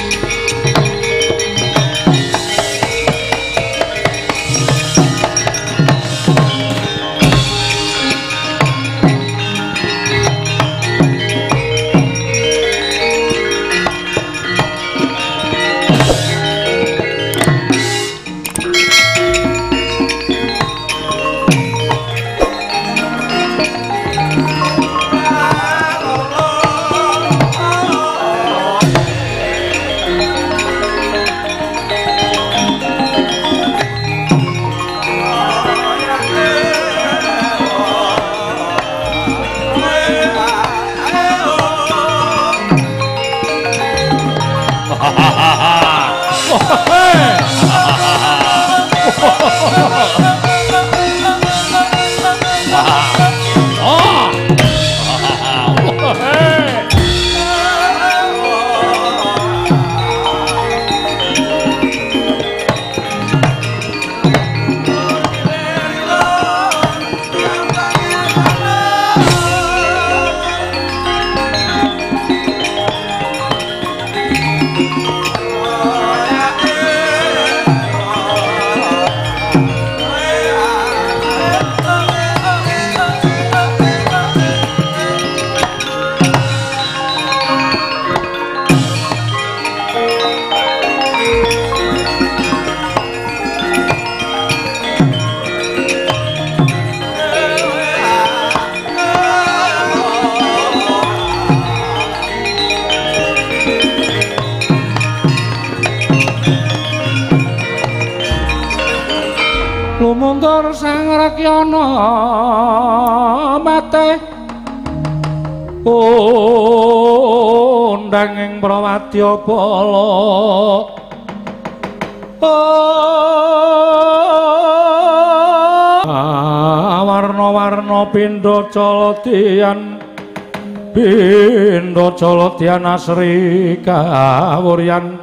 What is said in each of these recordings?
Lumuntur sang Rakyana mate undang ing Prawadya Bala warna-warna pindha calatian asri kawuryan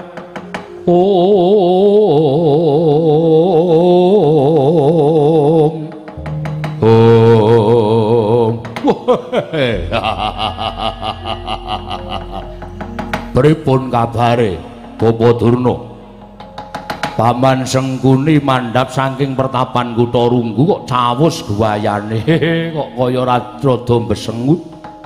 Pripun kabare Bapa Durna? Paman Sengkuni mandhap saking pertapan Kutha Runggu kok cawus guayane kok kaya rada mbesengut.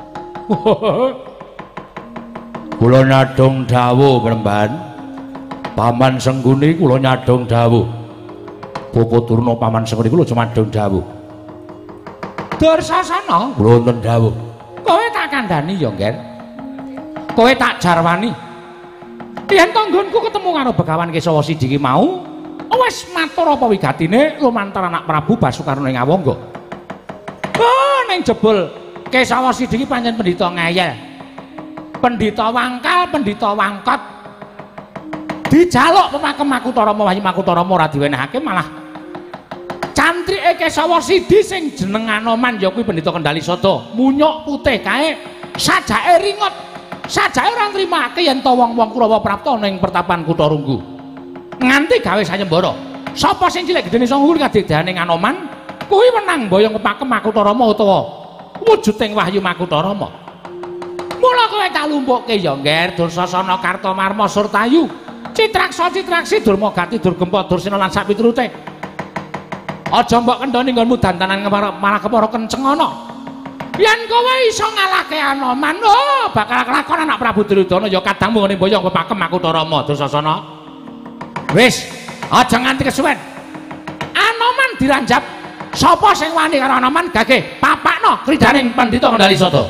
Kula nyadong dawuh Mremban. Paman Sengkuni kula nyadong dawuh. Bapa Durna Paman Sengkuni kula nyadong dawuh. Dursasana kula wonten dawuh. Kowe tak kandhani ya, Ngger. Kowe tak jarwani. Yen tanggonku ketemu karo Begawan Kesawa Sidiki mau, wis matur apa wigatine lumantar anak Prabu Basukarna ing Awangga. Ning jebul Kesawa Sidiki pancen pendhita ngeyel. Pendhita wangkal, pendhita wangkot. Dijaluk pemakem Makutarama Wahyu Makutarama ora diwenehake malah cantrike Kesawa Sidi sing jeneng Anoman ya kuwi pendhita Kendali Sada. Munyuk putih kae, sajake ringot. Sajake ora nrimake yen ta wong-wong Kurawa prapta ning pertapan Kutha Runggu. Nganti gawe sayembara. Sapa sing cilik gedene Sanggur kadhedaning Anoman, kuwi menang boyong pemakem Makutarama utawa wujuding Wahyu Makutarama. Mula kowe tak lumpukke ya, Ngger, Dursasana Kartamarma Surtayu. Citraksa Citraksi Durmagati Durgempa Dursena lan sak piturute. Aja mbok kendhani nggonmu dantanan malah kepara kenceng ana. Yen kowe iso ngalahke Anoman, bakal kelakon anak Prabu Duryudana ya kadangmu ngene boyong pepakem Makutarama Dursasana. Wis, aja nganti kesuwen. Anoman diranjap. Sapa sing wani karo Anoman gageh papakno kridaning Pandhita Kendali Sada.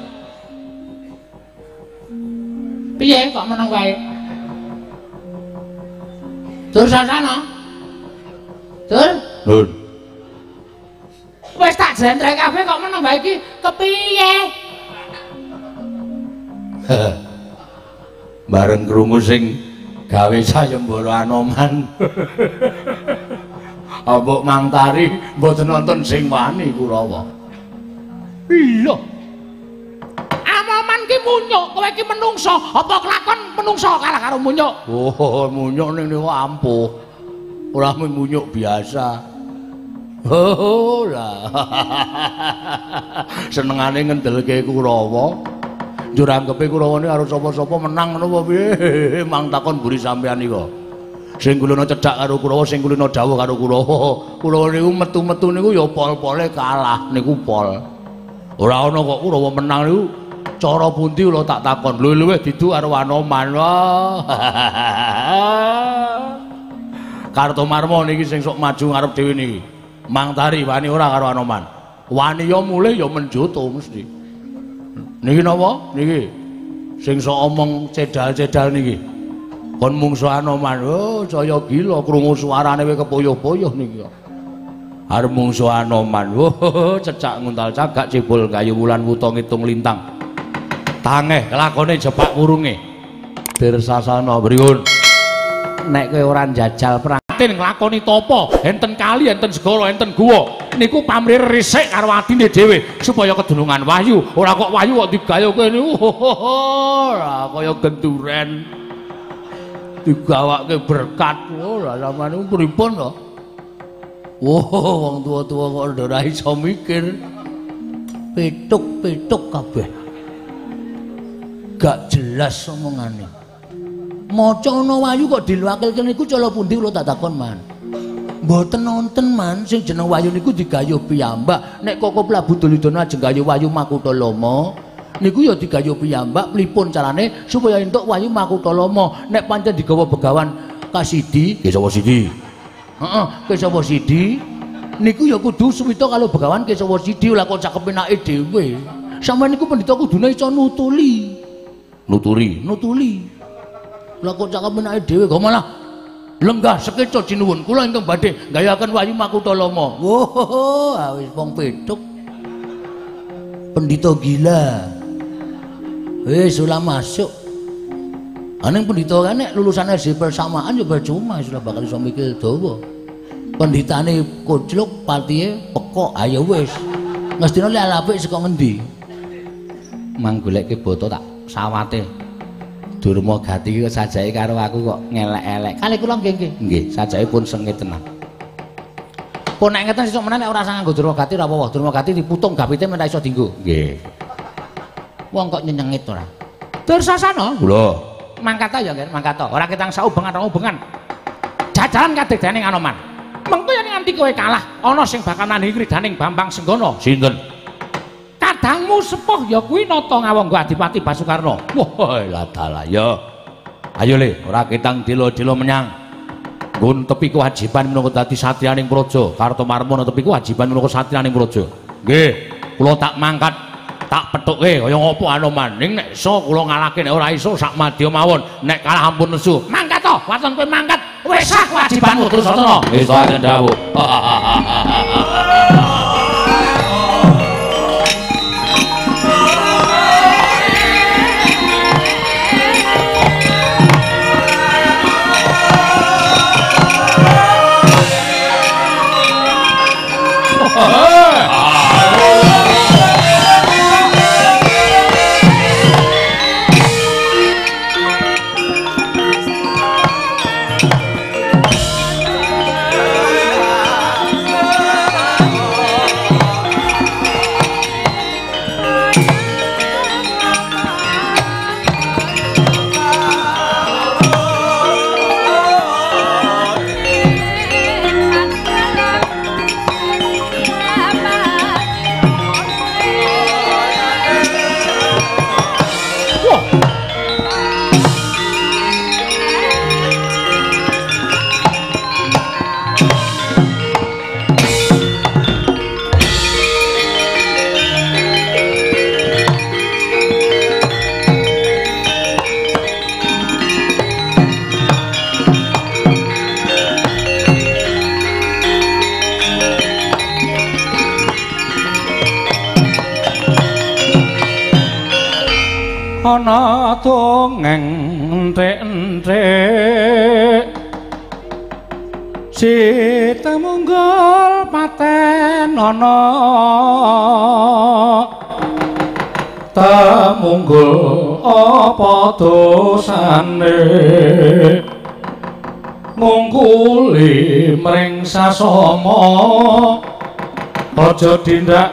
Piye kok meneng wae? Dursasana. Dur? Nun. Wis tak jentrek kabeh kok meneng wae iki kepiye? Bareng krungu sing gawe sayembara Anoman. Mbok mangtari mboten wonten sing wani Kurawa. Iya. Anoman ki munyuk, kowe iki menungsa, apa kelakon menungsa kalah karo munyuk? Oh, munyuk ning niku ampuh. Ora mung munyuk biasa. Oh lah. Senengane ngendelke Kurawa. Njur anggepe Kurawa karo sapa-sapa menang ngono apa piye? Mang takon buri sampean iki kok. Sing kulino cedhak karo Kurawa, sing kulino dawuh karo Kurawa. Kurawa niku metu-metu niku ya pol-pole kalah niku pol. Ora ana kok Kurawa menang niku. Cara pundi kula tak takon. Lho luwih didu karo Anoman. Kartomarma niki sing sok maju ngarep dhewe niki. Mang Tari wani ora karo Anoman. Wani ya mulih ya menjoto mesti. Niki napa? Niki. Sing sok omong cedal-cedal niki. Kon mungsu Anoman. Oh, saya gila krungu suarane kowe kepoyoh-poyoh niki kok. Arep mungsu Anoman. Oh, cecak nguntal cagak cebol kayu wulan wuta ngitung lintang. Tangeh lakone jebak kurunge. Dirsasana pripun? Nek kowe ora njajal perang nglakoni tapa, enten kali, enten segara, enten guwa. Niku pamrih resik karo atine dhewe supaya kedunungan wayu. Ora kok wayu kok digayoke niku. Ora kaya genduren. Digawake berkat. Ora sampeyan niku pripun to? Wong tua-tua kok ora iso mikir. Petuk-petuk kabeh. Gak jelas omongane. Maca ana wayu kok dilwakilke niku cala pundi kula tak takon man. Mboten nonton man sing jeneng wayu niku digayuh piyambak. Nek Koko Prabu Duryudana ajeng gayuh wayu Makutha Lama niku ya digayuh piyambak pripun carane supaya entuk wayu Makutha Lama. Nek pancen digawa Begawan Kasidi, Kesawa Sidi. Heeh, Kesawa Sidi niku ya kudu suwita kalau Begawan Kesawa Sidi lha kok cakep enake dhewe. Sampeyan niku pendhita kudune iso nutuli. Nutuli. Lah kok cakep menake dhewe kok malah lenggah sekeca jinuwun kula ingkang badhe gayaken wayu Makutha Lama. Woh, wis wong pedhuk. Pendhita gila. Wis ora masuk. Aning pendhita kan nek lulusan SD persamaan ya percuma sudah bakal iso mikir dawa. Pendhitane kocluk patihe pekok ayo wis. Mestina lek apik saka ngendi? Mang goleke boto tak sawate. Durma Gati iki sajake karo aku kok ngelek-elek. Kali kula nggih. Nggih, sajake pun sengit tenan. Pun nek ngeten sesuk meneh nek ora sang nganggo Durma Gati ora apa-apa. Durma Gati diputung gapite men ra iso dienggo. Nggih. Wong kok nyenyengit ora. Dursasana. Lho, mangkata ya nggih, mangkata. Ora ketang saubengan. Jajalan kadegdaning Anoman. Mengko yen nganti kowe kalah, ana sing bakal nandhingi kridaning Bambang Senggana. Sinten? Kadangmu sepuh ya kuwi Nata Ngawangga Adipati Basukarna. Wah, ladalah ya. Ayo Le, ora ketang dilo-dilo menyang. Nggon tepi kewajiban minangka dadi satriyaning praja. Kartomarma tepi kewajiban minangka satriyaning praja. Nggih, kula tak mangkat, tak pethuke kaya ngapa Anoman. Ning nek iso kula ngalahke, nek ora iso sak madya mawon. Nek kalah ampun nesu. Mangkat to, waton kowe mangkat. Wis sak kewajibanmu Dursasana. Wis wae dawuh. Ana dongeng enthek-enthek Sitamunggul paten ana tamunggul apa dosane ngungkuli mring sasama Aja tindak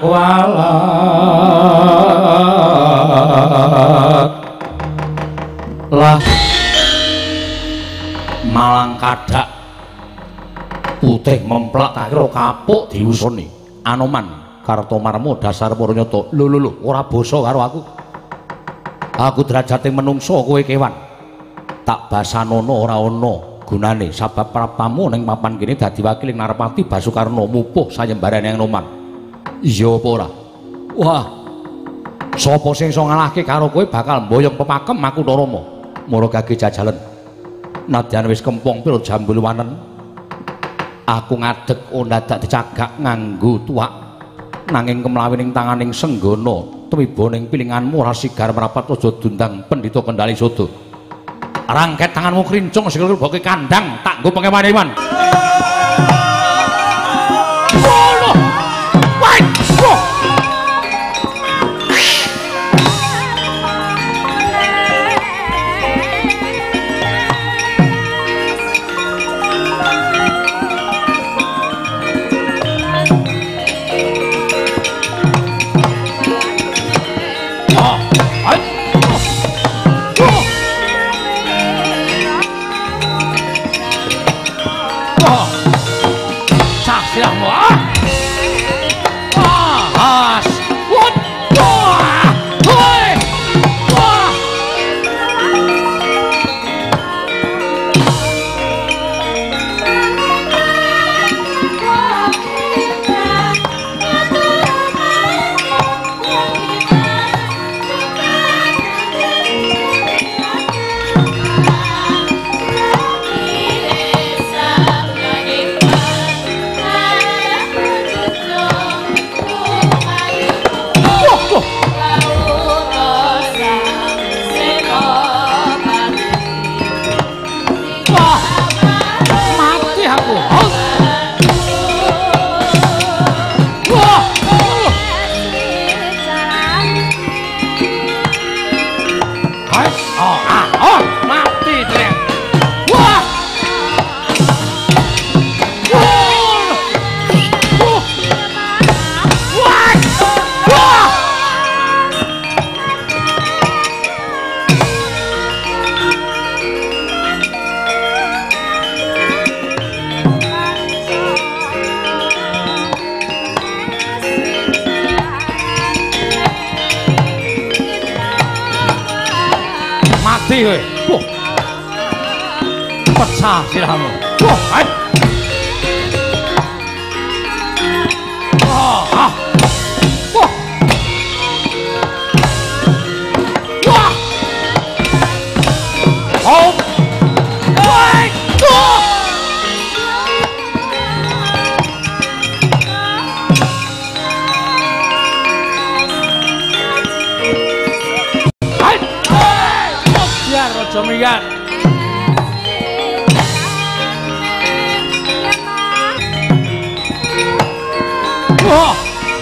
kualat. Lah malang kadak putih memplak karo kapuk diusoni. Anoman Kartomarmo dasar Puranyata. Lho ora basa karo aku. Aku derajate menungso kowe kewan. Tak basanono ora ana gunane sabab prapamu ning papan kene dadi wakil ing Narpati Basukarna mupuh sayembarane Anoman. Iya apa ora? Wah. Sapa sing iso ngalahke karo kowe bakal mboyong pepakem aku Rama. Mara gage jajalen. Nadyan wis kempong pira jambulwanen. Aku ngadeg ondadak dicagak nganggo tuak nanging kemlawining tanganing senggana tumibaning pilinganmu ora sigar merapat aja dundang Pendhita Kendali Sodo. Rangket tanganmu krincung sikilku boke kandang tak nggo pengemane iman. Wono. Wait. Kowe. Wah. Pecah sirahmu. Wah, ayo. Wah. Wah. Wah. Oh. Wait. Wah. Raja Miyar. Wah.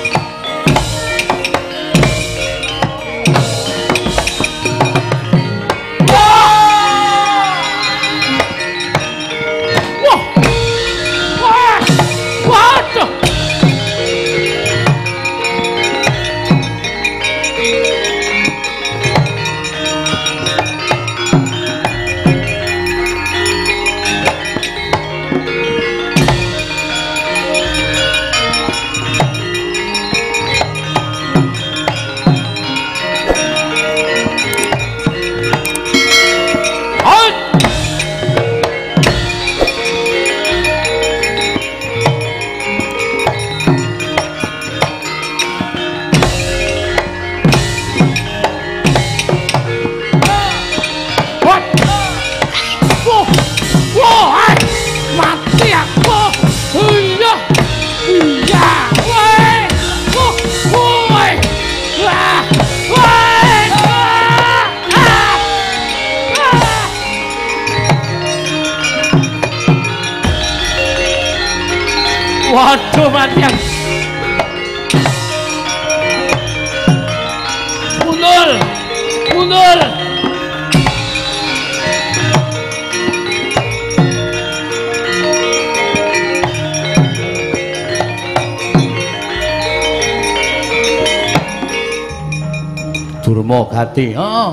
Waduh, Matian. Mundur. Mundur. dadi. Heeh.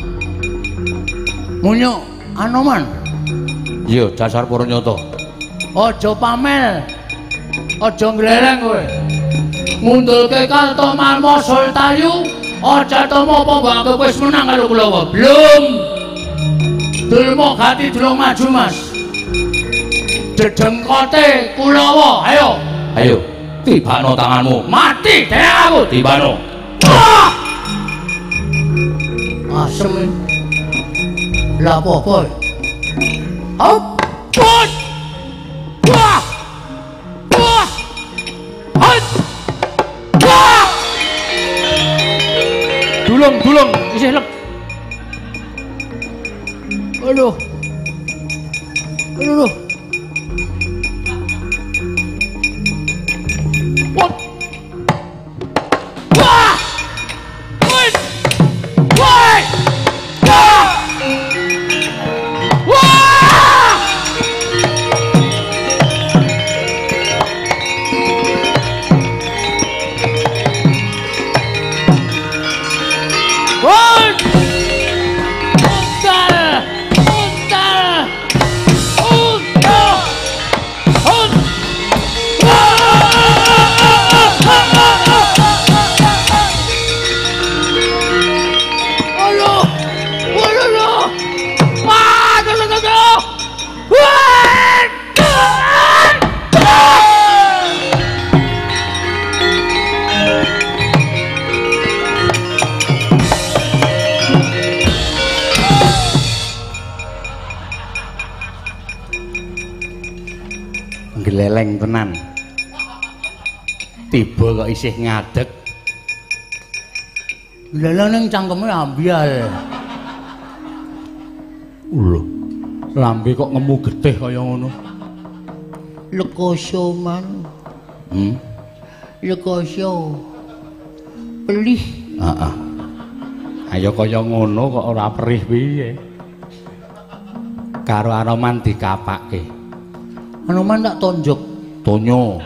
Munyuk Anoman. Iya, dasar Puranyata. Aja pamel. Aja ngleleng kowe. Ngundulke Kartoman Mosul Tayu, aja tomo apa wis menang karo Kulawa. Belum. Dulmo gati durung maju, Mas. Dedengkote Kulawa, ayo. Ayo, tibano tanganmu. Mati dhek aku Tibano. Asem. Lah apa? Hop. Put. Wah. Wah. Hot. Wah. Dulung, isih lep. Aduh. Aduh. What? Wah! Wait! Wait! Wah! Wah! Wait! Gleleng tenan. Tiba kok isih ngadeg. Lha ning cangkeme ambyal. Lho. Lambe kok ngemu getih kaya ngono. Lekoso man. Lekoso. Pelih. Heeh. Ayo kaya ngono kok ora perih piye. Karo Anoman dikapake. Anoman tak tonjok. Tonyo.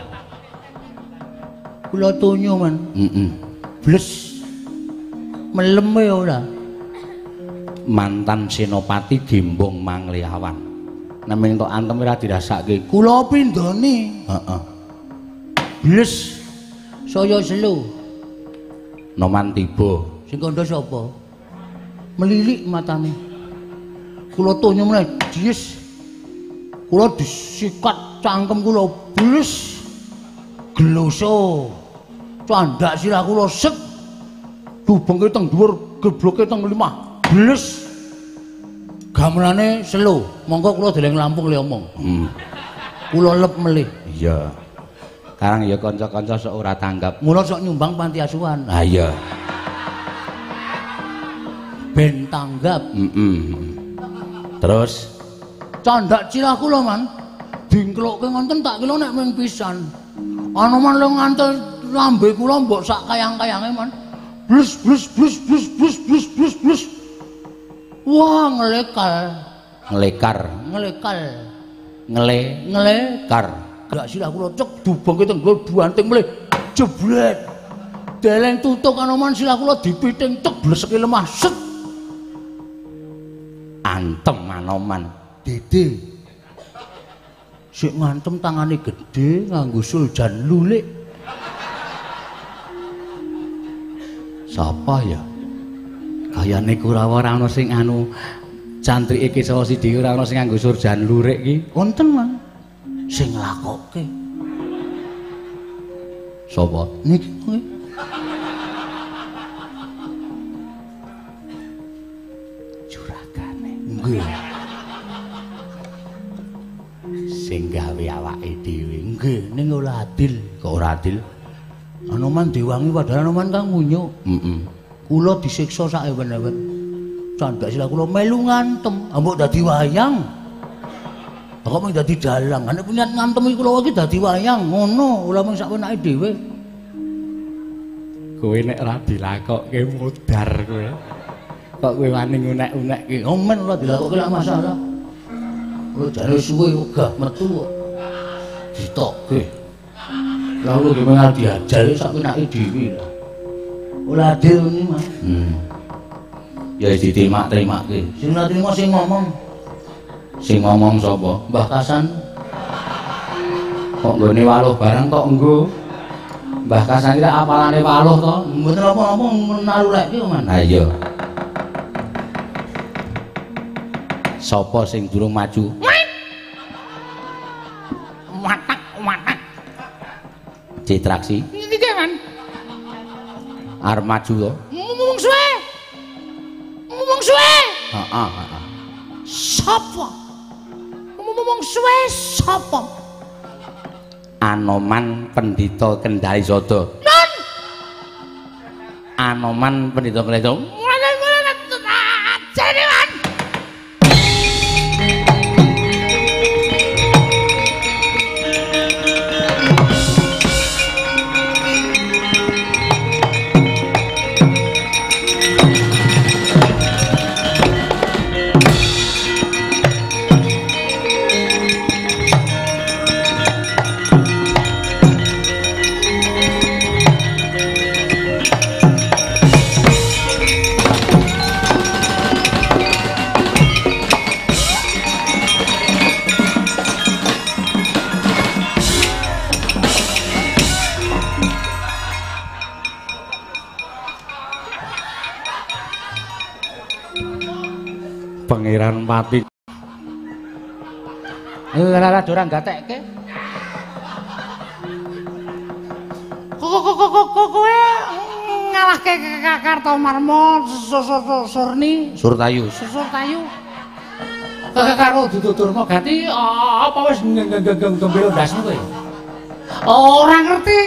Kula tonyo man. Bles. Melem ya ora. Mantan Senopati Gimbong Mangliawan. Neming tok antem ora dirasake. Kula pindhane. Heeh. Bles. Saya selu. Noman tiba. Sing kandha sapa? Melilik matane. Kula tonyo meneh, Dis. Kula disikat cangkem kula bles. Gloso. Candak sirah kula sek. Dubengke teng dhuwur, gebloke teng limah. Bles. Gamelane selo. Monggo kula deleng Lampung le omong. Kula lep melih. Iya. Karang ya kanca-kanca sok ora tanggap. Mula sok nyumbang panti asuhan. Ha iya. Ben tanggap. Terus candak cirah kula man. Dingklokke ngonten tak kira nek ming pisan. Anoman le ngantel lambe kula mbok sak kayang-kayange man. Blus blus blus blus blus blus blus blus. Wah, ngelekar. Ngelekar. Gak sirah kula cek dubengke teng nggon buanting mlih. Jebret. Deleng tutuk Anoman sirah kula dipiting cek bleseke lemah set. Antem Anoman. Dede. Sik ngantem tangane gedhe nganggo suljan lulik. Sapa ya? Kayane Kurawa ora ana sing anu cantrike Kesawa Sidhi ora ana sing nganggo surjan lurik iki. Wonten, Man. Sing nglakokke. Sapa? Niki. Juragane. Nggih. Sing gawe awake dhewe. Nggih, ning ora adil. Kok ora adil? Anoman diwangi padahal Anoman kang ngunyuk. Kula disiksa sak ewen-ewen. Candak sila kula melu ngantem, ambok dadi wayang. Kok mung dadi dalang. Nek niat ngantem iki kula iki dadi wayang, ngono, ora mung sak wenake dhewe. Kowe nek ora dilakokke mudar kowe. Kok kowe wani ngunek-unek ki? Men ora dilakokke lak masalah. Kula jare suwe wegah metu kok. Ditokke. Lalu gimana diajari sak penake dhewe. Ora adil ini, Mas. Ya diterima-terimake. Sing ora trima sing ngomong. Sing ngomong sapa? Mbah Kasan. Kok nggone waluh barang kok nggo? Mbah Kasan iki apalane waluh to? Mboten apa-apa naruleke kok, Man. Ha iya. Sapa sing durung maju? Watak. Citraksi. Iki Man. Arep maju to? Ngomong suwe. Heeh. Sapa? Ngomong suwe sapa? Anoman Pendhita Kendali Sada. Non. Anoman Pendhita Kendali Sada. Jane Man. Pangeran Pati. Lha dorang gatekke. Kowe ngalahke Kartomarma Surni Surtayu. Surtayu. Karo Duturma Gati apa wis gembel ndasmu kowe? Ora ngerti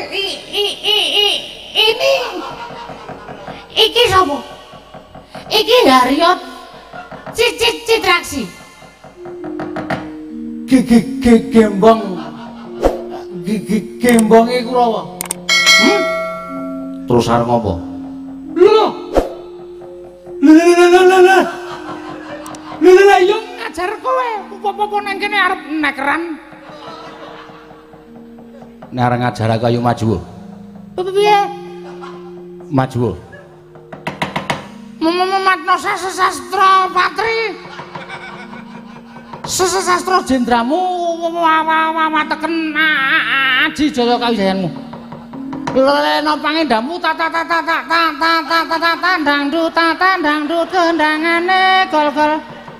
ini. Iki sapa? Iki Haryot Citraksi. Gembonge Kurawa. Terus arep ngopo? Lho yo ngajar kowe. Apa-apa nang kene arep nekeran. Nek arep ngajar aku ayo maju. Piye? Maju. Matnosa sastra patri. Sastra jendramu wateken aji jaya kawijayanmu. Leno pangendammu tandang kendangane gol-gol.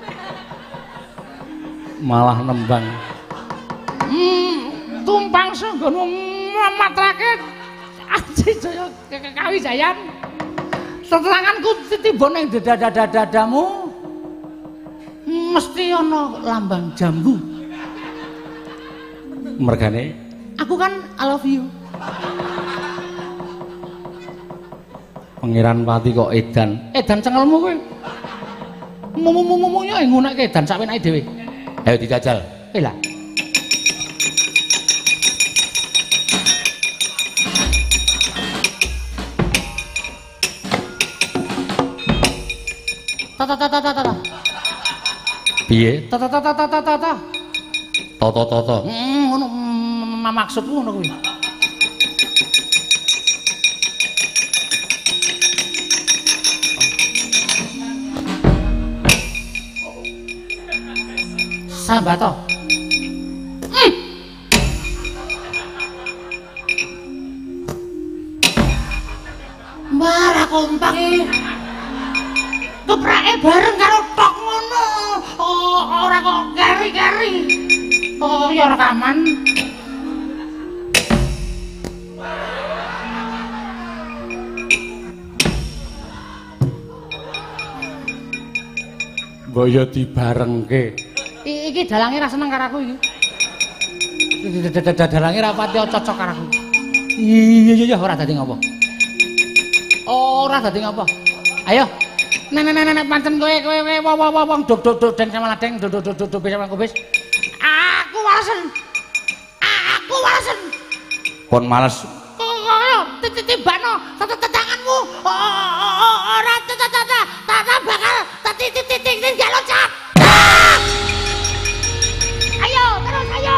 Malah nembang. Tumpang senggonmu matrake aji jaya kawijayan. Setelanganku tiba ning dadamu mesti ana lambang jambu. Mergane aku kan I love you. Pangeran Pati kok edan cengelmu kowe. Mumu-mumu yo ngunekke edan sakwenake dhewe. Ayo dijajal. Lah. Tata. Piye? Tata. Toto. Ngono maksudku ngono kuwi. Sambato. Marah kompak iki. Keprake bareng karo tok ngono. Ora kok keri-keri. Oh, ya rekaman. Mbaya dibarengke. Iki dalange ra seneng karo aku iki. Dalange ra pati cocok karo aku. Iya, ora dadi ngopo. Ora dadi ngopo. Ayo. Nek pancen kowe wong dog deng sama ladeng dog bis sama kubis. Aku walesen. Pon males. Koyo titibano tanganmu. Ora tata bakal titik gak loncat. Ayo, terus ayo.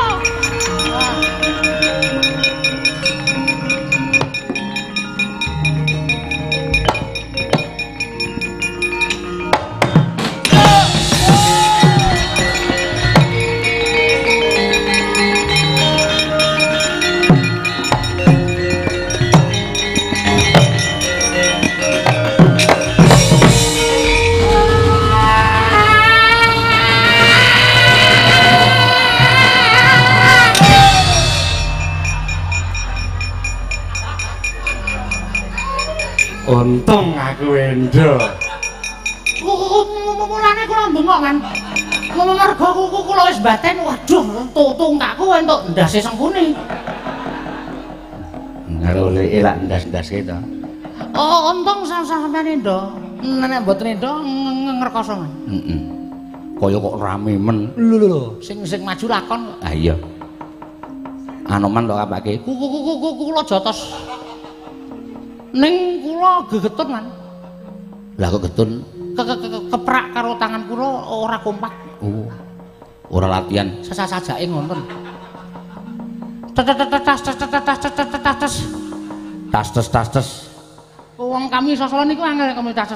Untung aku endo. Mulane kula ndongok kan. Mergo kula wis baten, waduh, tungkakku entuk ndase sengkuni. Karo lek elak ndas-ndaske to. Oh, untung sampeyan endo. Nek mboten endo ngrekoso. Heeh. Kaya kok rame men. Lho, sing maju lakon kok. Ah iya. Anoman to kapake. Kula jotos. Ning kula gegetun man. Lah kok getun Keprak karo tangan kula ora kompak. oh. Ora latihan. Sajake ngoten. Tas. Tas. Wong kami sosolan niku angel kami tas.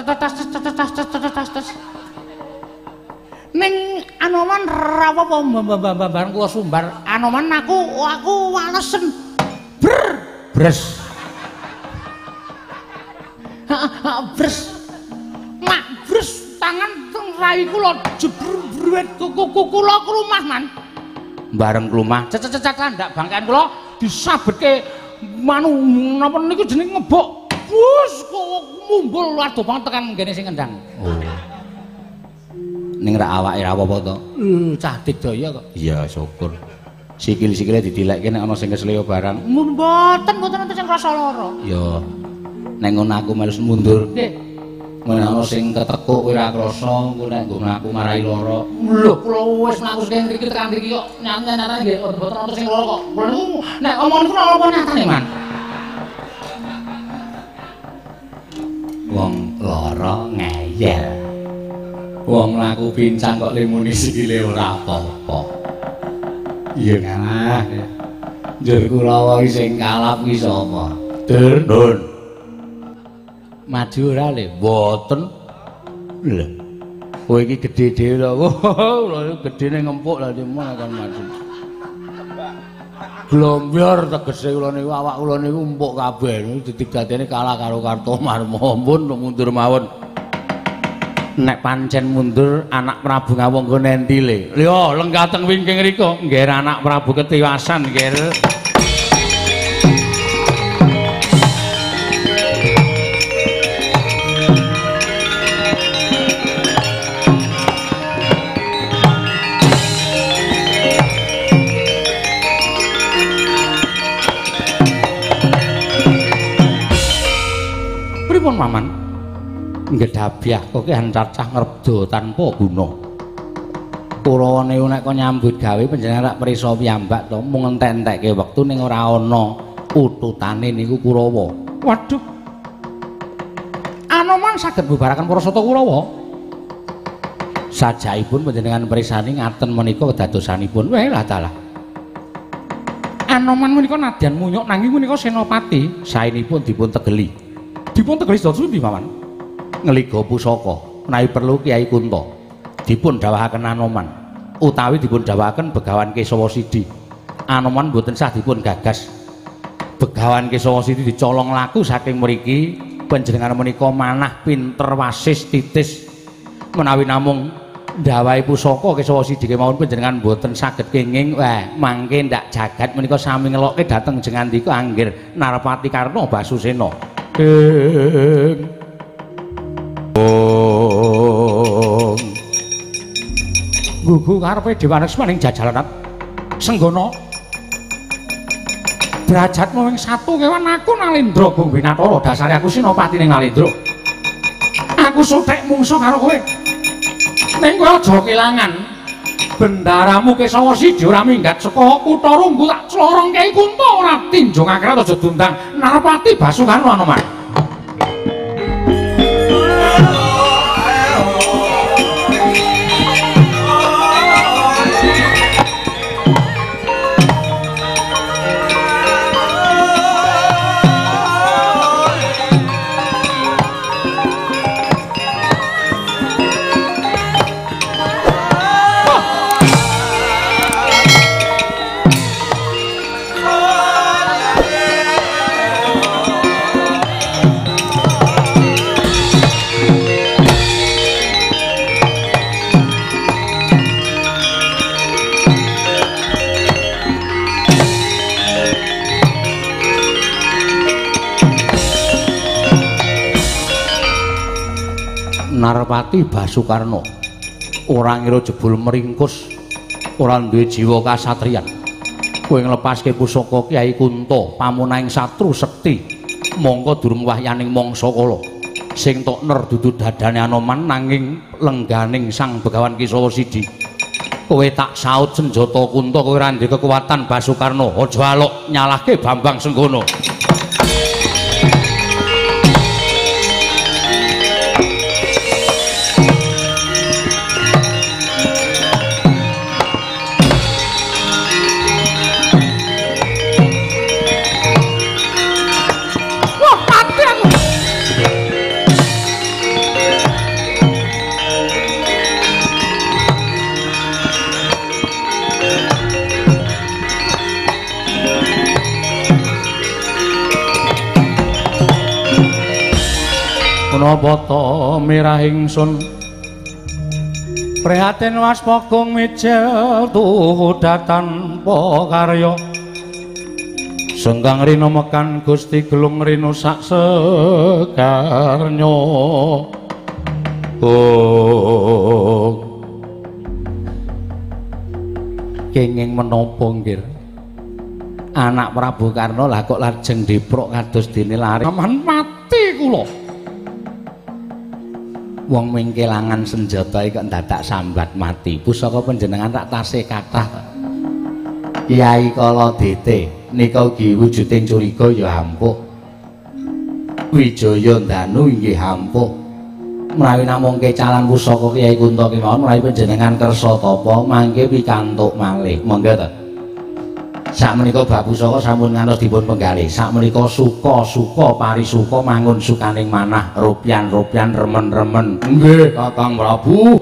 Ning Anoman rawa apa bareng kula sumbar. Anoman aku walesen. Bres. Bres. Mak bres tangan teng rai kula jebret kula krumah man. Bareng klumah. Cecet ndak bangkean kula disabetke manu napa niku jeneng ngebok. Wus kok mumbul adoh banget tekan ngene sing ngendang. Oh. Ning ra awake ra apa-apa to. Cah digdaya kok. Iya, syukur. Sikil-sikile didilekke nek ana sing kesleo barang. Mboten enten sing rasa lara. Ya. Nek ngono aku males mundur. Nggih. Nek ana sing ketekuk kowe ra krasa, engko nek nggo mlaku marai lara. Lho, kula wis mlaku sing mriki tekan mriki kok nyanyi-nyanyi nggih mboten ana sing lara kok. Kula niku nek omong niku ora apa nyatane, Man. Wong lara ngeyel. Wong mlaku pincang kok limuni sikile ora apa-apa. Iya kalah. Njur Kurawa iki sing kalap ki sapa? Dun. Maju ora le? Mboten. Lho. Kowe iki gedhe dhewe lho. Lho gedhene ngempuk lha dimana kan maju. Glombyar tegese kula niku awak kula niku empuk kabeh. Ditigdatene kalah karo Kartomarma. Ampun mundur mawon. Nek pancen mundur anak Prabu Ngawangga nendi le. Lho lengkateng wingking rika ngger anak Prabu ketiwasan ngger. Pripun Maman? Nggedabyah kok cacah ngrebdo tanpa guna. Kurawa niku nek kok nyambut gawe panjenengan rak prisa piyambak to mung entek-entekke wektu ning ora ana ututane niku Kurawa. Waduh. Anoman saged mbubaraken para sata Kurawa. Sajaipun panjenengan prisani ngaten menika kedadosanipun. Wah lah dalah. Anoman menika nadyan munyuk nanging menika senopati Saenipun dipun tegeli. dipun tegeli dados pundi Paman? Ngeliga pusaka menawi perlu Kyai Kunta dipun dawuhaken Anoman utawi dipun dawuhaken Begawan Kesawa Sidi. Anoman boten sah dipun gagas. Begawan Kesawa Sidi dicolong laku saking mriki panjenengan menika manah pinter wasis titis menawi namung ndawahi pusaka Kesawa Sidi kemawon panjenengan boten saged kenging mangke ndak jagat menika sami ngelokke dhateng jengandika anggir Narpati Karna Basusena. Gugu karepe Dewaneksma ning jajalan Senggana. Derajatmu wing 1 kewan aku Nalendra Gong Winatara, dasare aku Senopati ning Nalendra. Aku suthek mungsuh karo kowe. Ning kowe aja kelangan. Bendaramu Kesawa Sidi ora minggat saka kutha Runggu tak clorong Kyai Kunta ora tinjung akhirat aja dundang Narpati Basukarna Anoman. Narpati Basukarna ora ngira jebul meringkus, ora duwe jiwa kasatriyan. Kowe nglepaske pusaka Kyai Kunta pamunahing satru sekti, mongko durung wahyaning mangsa kala. Sing tok ner dudu dadane Anoman nanging lengganing Sang Begawan Kisawa Sidi. Kowe tak saut senjata Kunta, kowe ora ndek kekuatan Basukarna, aja alok nyalahke Bambang Senggono. Nabata mirah ingsun prihatin waspagung mijil tudatan pakarya senggang rina mekan Gusti gelung rina sak sekarnya kenging menapa nggih anak Prabu Karna lah kok lajeng diprok kados dene lari aman mati kula. Wong mingkelangan senjata iki kok dadak sambat mati. Pusaka panjenengan tak tasih kathah. Kyai Kala Dete nika ugi wujuding curiga ya ampuh. Wijaya Danu inggih ampuh. Menawi namung kecalan pusaka Kyai Kunta kemawon menawi panjenengan kersa tapa mangke pikantuk malih. Monggo ta. Sakmenika bab pusaka sampun ngantos dipun penggalih. Sakmenika suka-suka parisuka mangun sukaning manah, rupyan-rupyan remen-remen. Nggih, Kakang Prabu.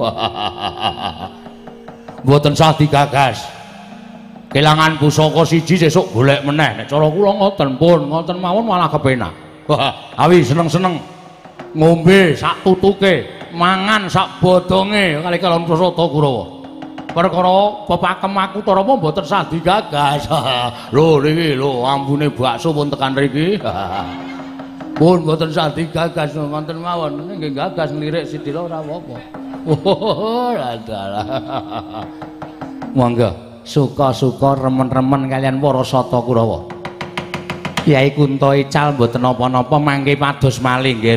Mboten sah digagas. Kelangan pusaka siji sesuk golek meneh. Nek cara kula ngoten pun, ngoten mawon malah kepenak. Awi seneng-seneng ngombe sak tutuke, mangan sak bodonge kali kalon Prasata Kurawa. Perkara pepakem aku Tarama mboten sah digagas. Lho niki lho ambune bakso pun tekan mriki. Pun mboten sah digagas wonten mawon. Nggih gagas nglirik sidila ora apa-apa. Oh, ladalah. Monggo suka-suka remen-remen kalian para Sata Kurawa. Kyai Kunta ical mboten napa-napa mangke pados malih nggih.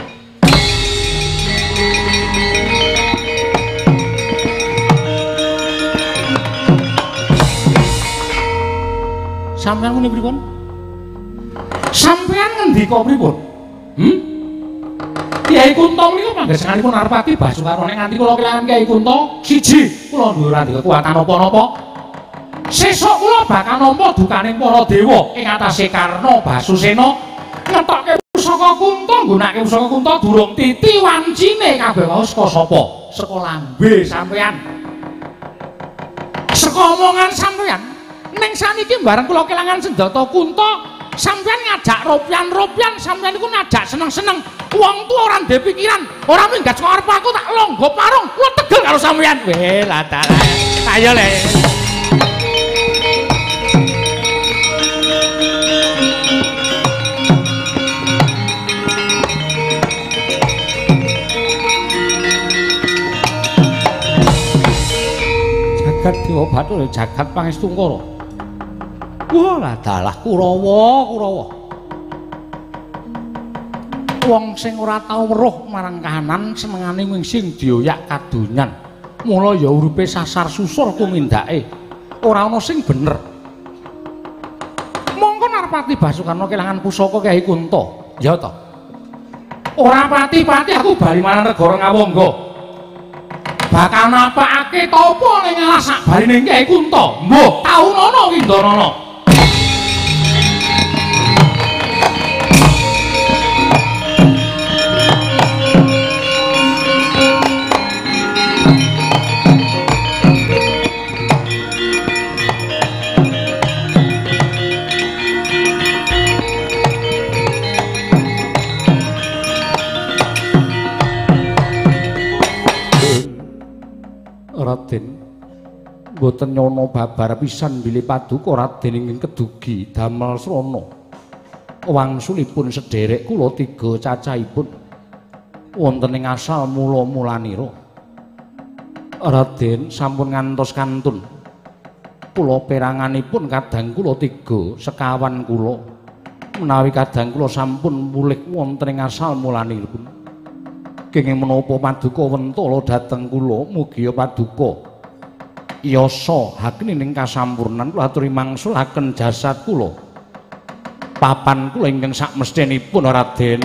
Sampeyan ngene pripun? Sampeyan ngendika pripun? Kyai Kunta menika panggesanipun Narpati Basukarna nek nganti kula kelangan Kyai Kunta siji kula duwe ora kekuatan apa-apa. Sesuk kula bakal nampa dukaning para dewa ing atase Karna Basusena ngetokke pusaka Kunta nggunakake pusaka Kunta durung titi wancine kabeh wae saka sapa? Saka lambe sampeyan. Saka omongan sampeyan ning saniki bareng kula kelangan senjata Kunta, sampeyan ngajak ropyan-ropyan, sampeyan iku ngajak seneng-seneng. Wong tuwa ora ndek pikiran, ora minggat saka arep aku tak longgo parung, kula tegel karo sampeyan. Weh, ladalah. Ayo le. Jagat Dewa Bathara, jagat Pangestungkara. Wah, ladalah Kurawa. Wong sing ora tau weruh marang kahanan senengane ming sing dioyak kadonyan. Mula ya uripe sasar susur kumindake. Ora ana sing bener. Mongko Narpati Basukarna kelangan pusaka Kyai Kunta. Ya ta. Ora pati-pati aku bali marang negara Ngawangga. Bakal napakake tapa ning alas sak barine Kyai Kunta. Mbah, taunana windanana. Raden boten nyono babar pisan bilih paduka Raden ingkang kedugi damel srana wangsulipun sederek kula tiga cacahipun wonten ing asal mula-mulanira. Raden sampun ngantos kantun. Kula peranganipun kadang kula 3 sekawan kula. Menawi kadang kula sampun mulih wonten ing asal mulanipun. Kenging menapa paduka wentala dhateng kula, mugi paduka yasa haknining kasampurnan kula aturi mangsulaken jasad kula. Papan kula ingkang sakmestinipun Raden.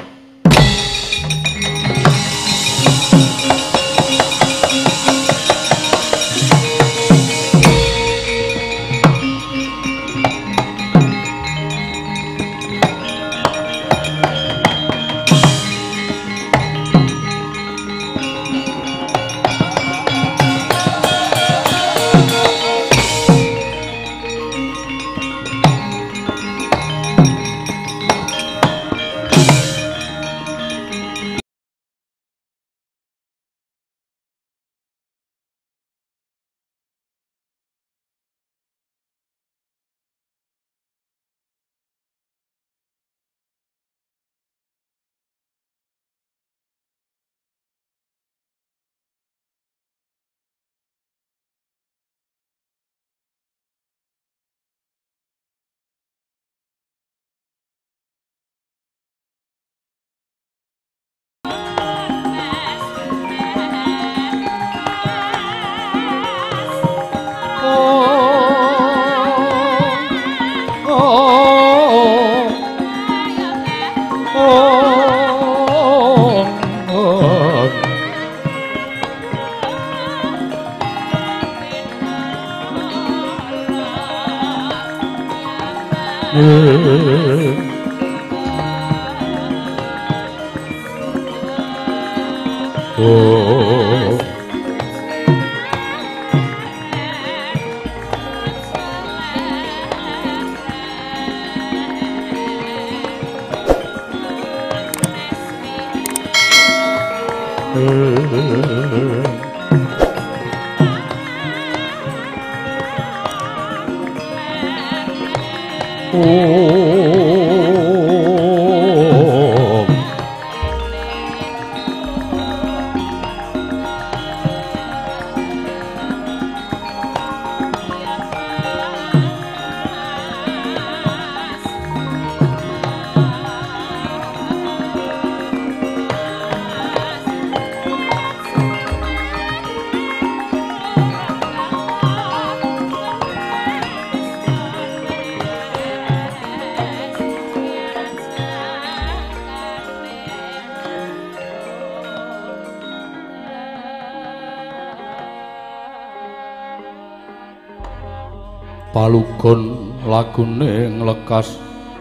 Palugon lagune nglekas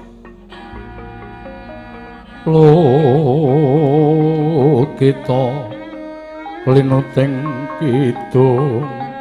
lo kita linuting kidung